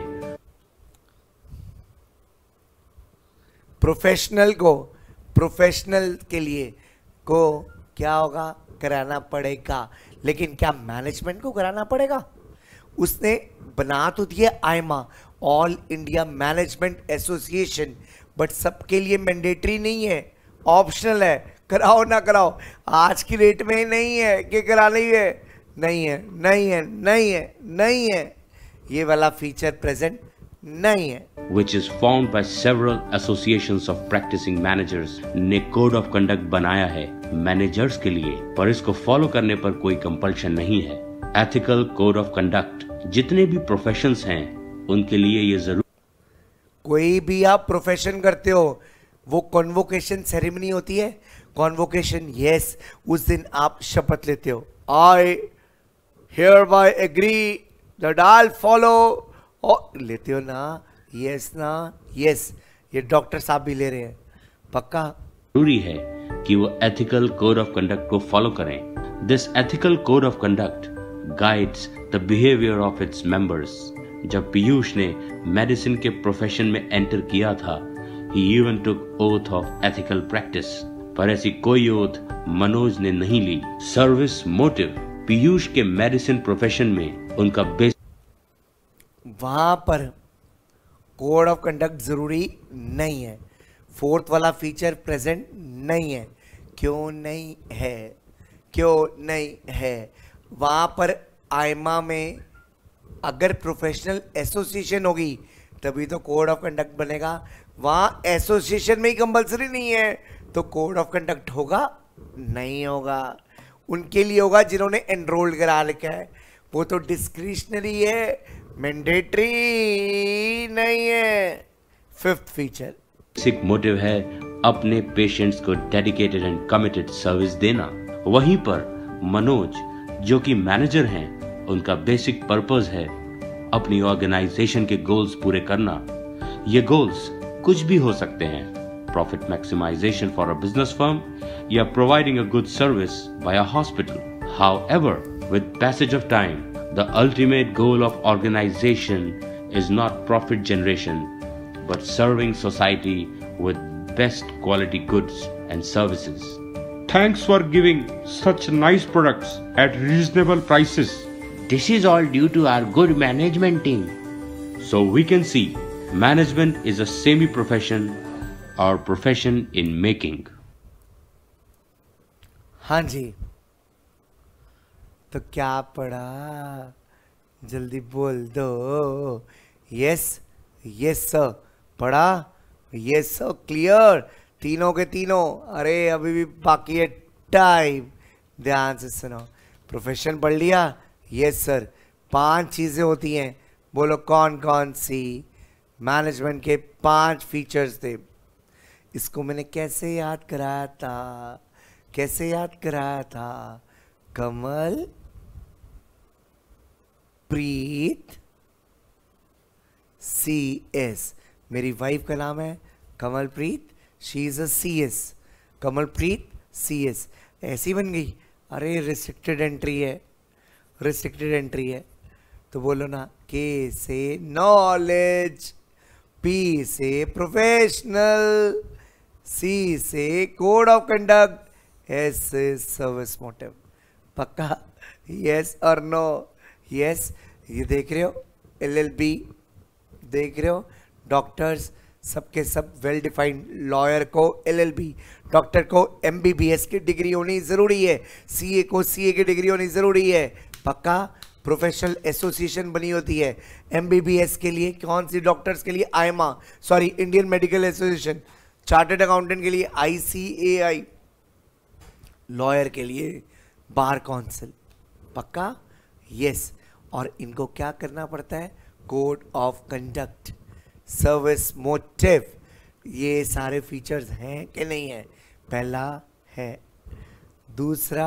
professional को प्रोफेशनल के लिए को क्या होगा? कराना पड़ेगा। लेकिन क्या मैनेजमेंट को कराना पड़ेगा? उसने बना तो दिया AIMA, all India management association, but सबके लिए मैंडेटरी नहीं है, ऑप्शनल है। कराओ ना कराओ, आज की डेट में नहीं है कि कराना ही है। नहीं है, नहीं है, नहीं है, नहीं है, ये वाला फीचर प्रेजेंट नहीं है। which is formed by several associations of practicing managers ने कोड ऑफ कंडक्ट बनाया है मैनेजर्स के लिए, पर इसको फॉलो करने पर कोई कंपल्शन नहीं है। एथिकल कोड ऑफ कंडक्ट जितने भी प्रोफेशंस हैं उनके लिए ये जरूर। कोई भी आप प्रोफेशन करते हो, वो कॉन्वोकेशन सेरेमनी होती है। कॉन्वोकेशन, यस, उस दिन आप शपथ लेते हो, आई hereby agree that I'll follow, और लेते हो ना? यस ना? यस, ये डॉक्टर साहब भी ले रहे हैं, पक्का जरूरी है कि वो एथिकल कोड ऑफ कंडक्ट को फॉलो करें। This ethical code of conduct guides the behaviour of its members. जब पीयूष ने मेडिसिन के प्रोफेशन में एंटर किया था, he even took oath of ethical practice, पर ऐसी कोई ओथ मनोज ने नहीं ली। सर्विस मोटिव पीयूष के मेडिसिन प्रोफेशन में उनका बेस, वहां पर कोड ऑफ कंडक्ट जरूरी नहीं है। फोर्थ वाला फीचर प्रेजेंट नहीं है। क्यों नहीं है? क्यों नहीं है? वहां पर आईमा में अगर प्रोफेशनल एसोसिएशन होगी तभी तो कोड ऑफ कंडक्ट बनेगा। वहां एसोसिएशन में ही कंपल्सरी नहीं है तो कोड ऑफ कंडक्ट होगा? नहीं होगा। उनके लिए होगा जिन्होंने एनरोल्ड करा रखा है, वो तो डिस्क्रिशनरी है, मैंडेटरी नहीं है। फिफ्थ फीचर, बेसिक मोटिव है अपने पेशेंट्स को डेडिकेटेड एंड कमिटेड सर्विस देना। वहीं पर मनोज जो कि मैनेजर हैं, उनका बेसिक पर्पस है अपनी ऑर्गेनाइजेशन के गोल्स पूरे करना। ये गोल्स कुछ भी हो सकते हैं, profit maximization for a business firm या providing a good service by a hospital. However, with passage of time, the ultimate goal of organization is not profit generation but serving society with best quality goods and services. Thanks for giving such nice products at reasonable prices. This is all due to our good management team. So we can see management is a semi-profession or profession in making. हाँ जी, तो क्या पढ़ा? जल्दी बोल दो। Yes yes sir, पढ़ा? Yes sir, clear तीनों के तीनों। अरे अभी भी बाकी है टाइम, ध्यान से सुनो। प्रोफेशन पढ़ लिया? Yes sir. पांच चीज़ें होती हैं, बोलो कौन कौन सी? मैनेजमेंट के पांच फीचर्स थे। इसको मैंने कैसे याद कराया था? कैसे याद कराया था? कमल, प्रीत, सी एस। मेरी वाइफ का नाम है Kamalpreet, she is a C S. Kamalpreet C S ऐसी बन गई। अरे रिस्ट्रिक्टेड एंट्री है, रिस्ट्रिक्टेड एंट्री है तो बोलो ना, के से नॉलेज, पी से प्रोफेशनल, सी से कोड ऑफ कंडक्ट, एस से सर्विस मोटिव। पक्का? यस और नो? यस। ये देख रहे हो एल एल बी, देख रहे हो डॉक्टर्स सबके सब वेल डिफाइंड, लॉयर को एल एल बी, डॉक्टर को एम बी बी एस की डिग्री होनी ज़रूरी है, सी ए को सी ए की डिग्री होनी ज़रूरी है। पक्का? प्रोफेशनल एसोसिएशन बनी होती है एम बी बी एस के लिए, कौन सी? डॉक्टर्स के लिए I M A, sorry Indian medical association, chartered accountant के लिए आई सी ए आई, लॉयर के लिए बार काउंसिल। पक्का? यस। और इनको क्या करना पड़ता है? Code of conduct, service motive, ये सारे फीचर्स हैं कि नहीं है? पहला है। दूसरा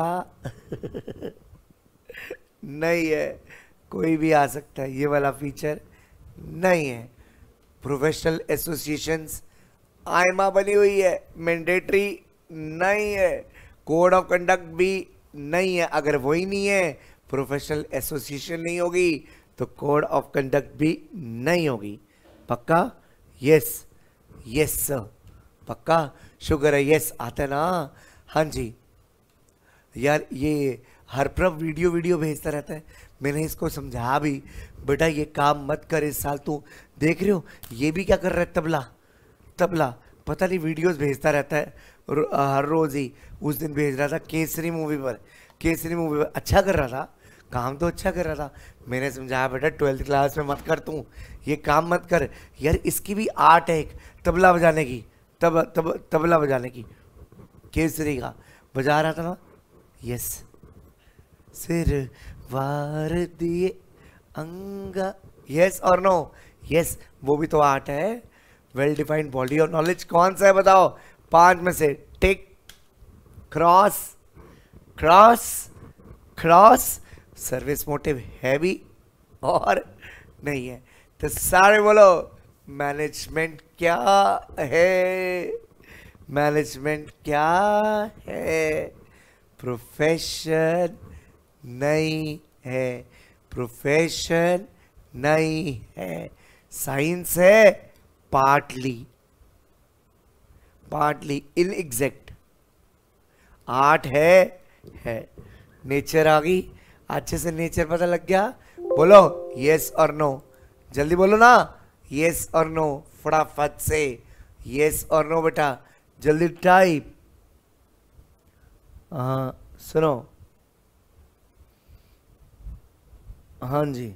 नहीं है, कोई भी आ सकता है, ये वाला फीचर नहीं है। प्रोफेशनल एसोसिएशंस आईमा बनी हुई है, मैंडेटरी नहीं है, कोड ऑफ कंडक्ट भी नहीं है। अगर वही नहीं है, प्रोफेशनल एसोसिएशन नहीं होगी तो कोड ऑफ कंडक्ट भी नहीं होगी। पक्का? Yes, yes sir. पक्का? शुक्र है, यस आता है ना। हाँ जी यार, ये हरप्रभ वीडियो वीडियो भेजता रहता है, मैंने इसको समझाया भी, बेटा ये काम मत कर इस साल। तू देख रहे हो ये भी क्या कर रहा है, तबला तबला पता नहीं वीडियोस भेजता रहता है रो, हर रोज ही। उस दिन भेज रहा था केसरी मूवी पर, केसरी मूवी पर अच्छा कर रहा था, काम तो अच्छा कर रहा था। मैंने समझाया बेटा ट्वेल्थ क्लास में मत कर, तू ये काम मत कर यार, इसकी भी आर्ट है एक तबला बजाने की, तब तब तबला बजाने की, केसरी का बजा रहा था ना। यस। सिर वार दिए अंगा, यस और नो? यस, वो भी तो आर्ट है। वेल डिफाइंड बॉडी और नॉलेज कौन सा है बताओ? पांच में से tick, cross, cross, cross, service motive है भी और नहीं है। तो सारे बोलो, मैनेजमेंट क्या है? मैनेजमेंट क्या है? प्रोफेशन नहीं है, प्रोफेशन नहीं है। साइंस है पार्टली, पार्टली इनएग्जैक्ट। आर्ट है है नेचर आ गई, अच्छे से नेचर पता लग गया। बोलो यस और नो, जल्दी बोलो ना, यस और नो फटाफट से, यस और नो बेटा जल्दी टाइप। हाँ सुनो, हाँ जी,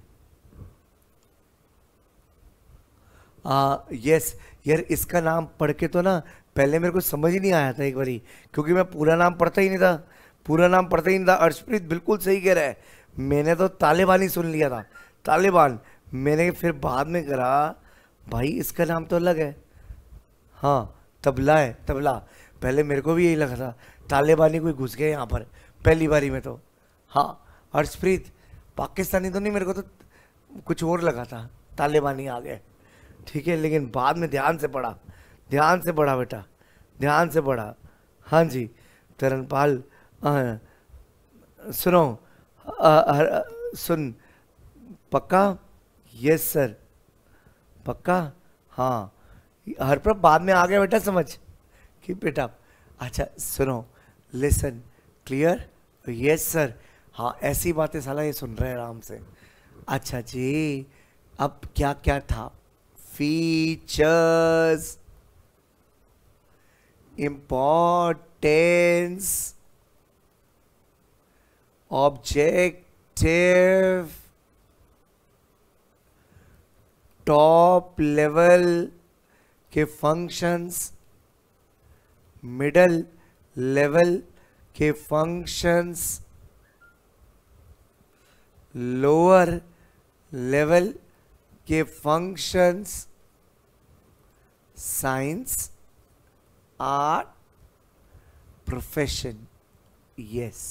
आ, यस यार, इसका नाम पढ़ के तो ना पहले मेरे को समझ ही नहीं आया था एक बारी, क्योंकि मैं पूरा नाम पढ़ता ही नहीं था, पूरा नाम पढ़ता ही नहीं था। अर्शप्रीत बिल्कुल सही कह रहा है, मैंने तो तालिबानी सुन लिया था, तालिबान। मैंने फिर बाद में करा भाई इसका नाम तो अलग है, हाँ तबला है, तबला। पहले मेरे को भी यही लगा था तालिबानी कोई घुस गया यहाँ पर पहली बारी में तो। हाँ अर्शप्रीत, पाकिस्तानी तो नहीं, मेरे को तो कुछ और लगा था, तालिबानी आ गए, ठीक है। लेकिन बाद में ध्यान से पढ़ा, ध्यान से पढ़ा बेटा, ध्यान से पढ़ा। हाँ जी तरनपाल, आ, सुनो, आ, आ, सुन, पक्का? यस सर, पक्का? हाँ हर पर बाद में आ गया बेटा समझ कि बेटा। अच्छा सुनो, लिसन, क्लियर? Yes sir. हाँ ऐसी बातें साला ये सुन रहे हैं आराम से। अच्छा जी, अब क्या क्या था? Features, importance, objective, top level के फंक्शंस, मिडल लेवल के फंक्शंस, लोअर लेवल के functions, science, art, profession. Yes,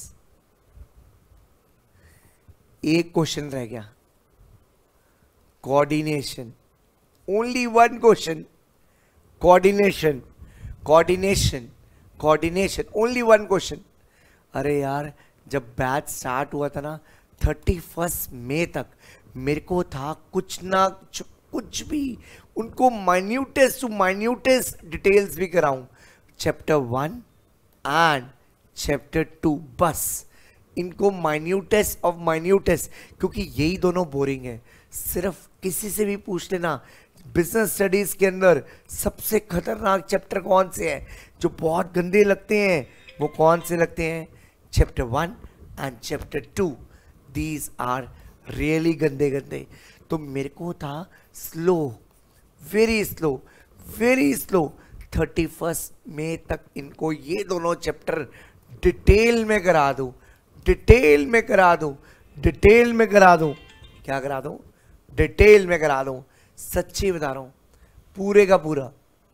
एक क्वेश्चन रह गया, coordination, only one question, coordination, coordination, coordination, only one question. अरे यार जब बैच स्टार्ट हुआ था ना थर्टी फर्स्ट मई तक, मेरे को था कुछ ना कुछ भी उनको माइन्यूटेस्ट टू माइन्यूटेस्ट डिटेल्स भी कराऊं, chapter one and chapter two, बस इनको माइन्यूटेस्ट ऑफ माइन्यूटेस्ट, क्योंकि यही दोनों बोरिंग है। सिर्फ किसी से भी पूछ लेना बिजनेस स्टडीज के अंदर सबसे खतरनाक चैप्टर कौन से हैं, जो बहुत गंदे लगते हैं, वो कौन से लगते हैं? Chapter one and chapter two, these are really गंदे गंदे। तो मेरे को था slow, very slow, very slow, thirty first May तक इनको ये दोनों चैप्टर डिटेल में करा दूं, डिटेल में करा दूं, डिटेल में करा दूं। क्या करा दूं? डिटेल में करा दूं। सच्ची बता रहा हूं, पूरे का पूरा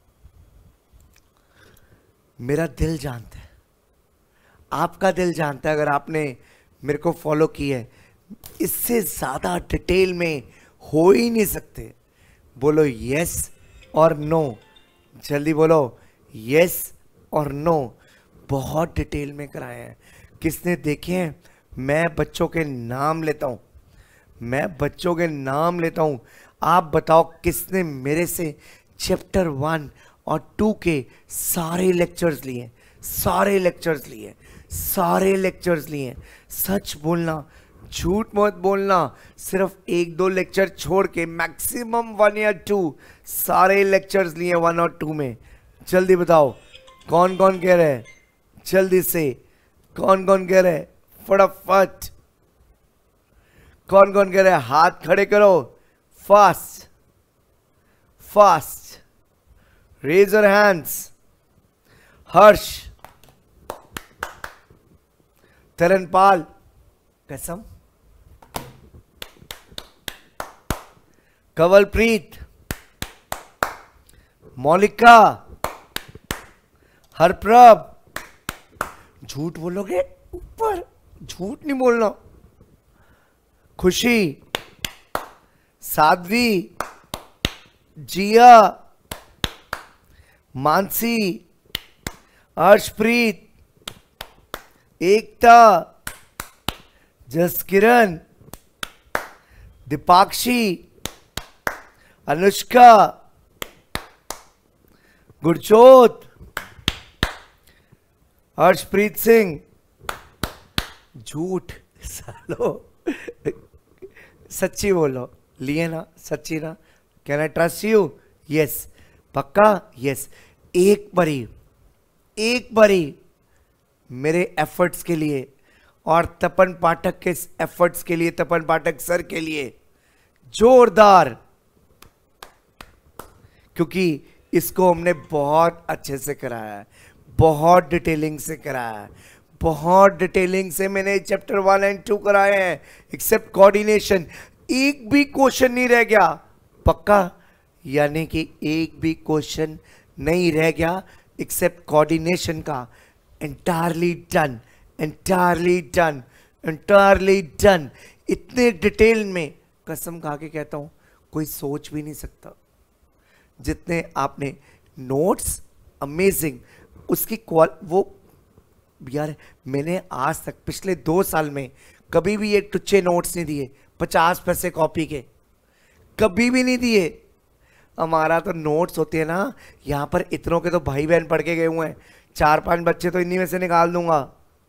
मेरा दिल जानता है, आपका दिल जानता है। अगर आपने मेरे को फॉलो किया है, इससे ज्यादा डिटेल में हो ही नहीं सकते। बोलो यस और नो, जल्दी बोलो यस और नो। बहुत डिटेल में कराए हैं। किसने देखे हैं? मैं बच्चों के नाम लेता हूं, मैं बच्चों के नाम लेता हूं। आप बताओ किसने मेरे से चैप्टर वन और टू के सारे लेक्चर्स लिए, सारे लेक्चर्स लिए, सारे लेक्चर्स लिए। सच बोलना, झूठ मत बोलना। सिर्फ एक दो लेक्चर छोड़ के मैक्सिमम वन या टू सारे लेक्चर्स लिए वन और टू में। जल्दी बताओ कौन कौन कह रहे हैं, जल्दी से कौन कौन कह रहे हैं, फटाफट कौन कौन कह रहे हैं, हाथ खड़े करो, fast fast, raise your hands. Harsh, Taranpal, कसम, कवलप्रीत, मौलिका, हरप्रभ। झूठ बोलोगे ऊपर, झूठ नहीं बोलना। खुशी, साध्वी, जिया, मानसी, अर्शप्रीत, एकता, जसकिरण, दीपाक्षी, अनुष्का, गुरजोत, हर्षप्रीत सिंह। झूठ सालो, सच्ची बोलो, लिए ना, सच्ची ना? Can I trust you? Yes, पक्का? यस। एक बारी, एक बारी मेरे एफर्ट्स के लिए और तपन पाठक के एफर्ट्स के लिए, तपन पाठक सर के लिए जोरदार, क्योंकि इसको हमने बहुत अच्छे से कराया है, बहुत डिटेलिंग से कराया है, बहुत डिटेलिंग से मैंने चैप्टर वन एंड टू कराए हैं, एक्सेप्ट कोऑर्डिनेशन। एक भी क्वेश्चन नहीं रह गया, पक्का? यानी कि एक भी क्वेश्चन नहीं रह गया एक्सेप्ट कोऑर्डिनेशन का। Entirely done, entirely done, entirely done. इतने डिटेल में कसम खा के कहता हूं कोई सोच भी नहीं सकता। जितने आपने नोट्स, अमेजिंग, उसकी क्वाल वो यार, मैंने आज तक पिछले दो साल में कभी भी ये टुच्चे नोट्स नहीं दिए, पचास पैसे कॉपी के, कभी भी नहीं दिए। हमारा तो नोट्स होते हैं ना, यहाँ पर इतनों के तो भाई बहन पढ़ के गए हुए हैं, चार पांच बच्चे तो इन्हीं में से निकाल दूंगा।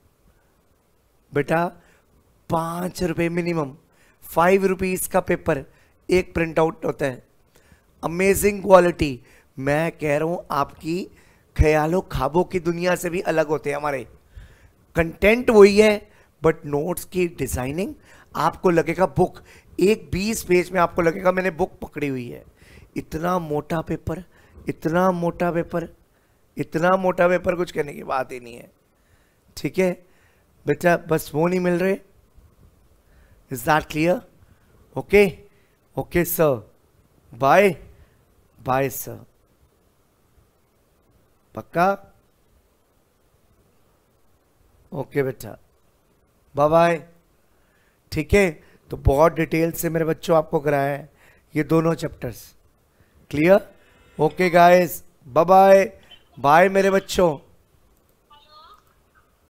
बेटा पाँच रुपये मिनिमम, फाइव रुपीज़ का पेपर एक प्रिंट आउट होता है। Amazing quality. मैं कह रहा हूँ आपकी ख्यालों ख्वाबों की दुनिया से भी अलग होते हैं हमारे। कंटेंट वही है बट नोट्स की डिजाइनिंग, आपको लगेगा बुक, एक बीस पेज में आपको लगेगा मैंने बुक पकड़ी हुई है। इतना मोटा पेपर, इतना मोटा पेपर, इतना मोटा पेपर, कुछ कहने की बात ही नहीं है। ठीक है बेटा, बस वो नहीं मिल रहे। Is that clear? Okay okay sir, bye bye sir, पक्का? ओके बेटा, बाय बाय। ठीक है, तो बहुत डिटेल से मेरे बच्चों आपको कराया है ये दोनों chapters, clear? Okay guys, bye bye bye मेरे बच्चों।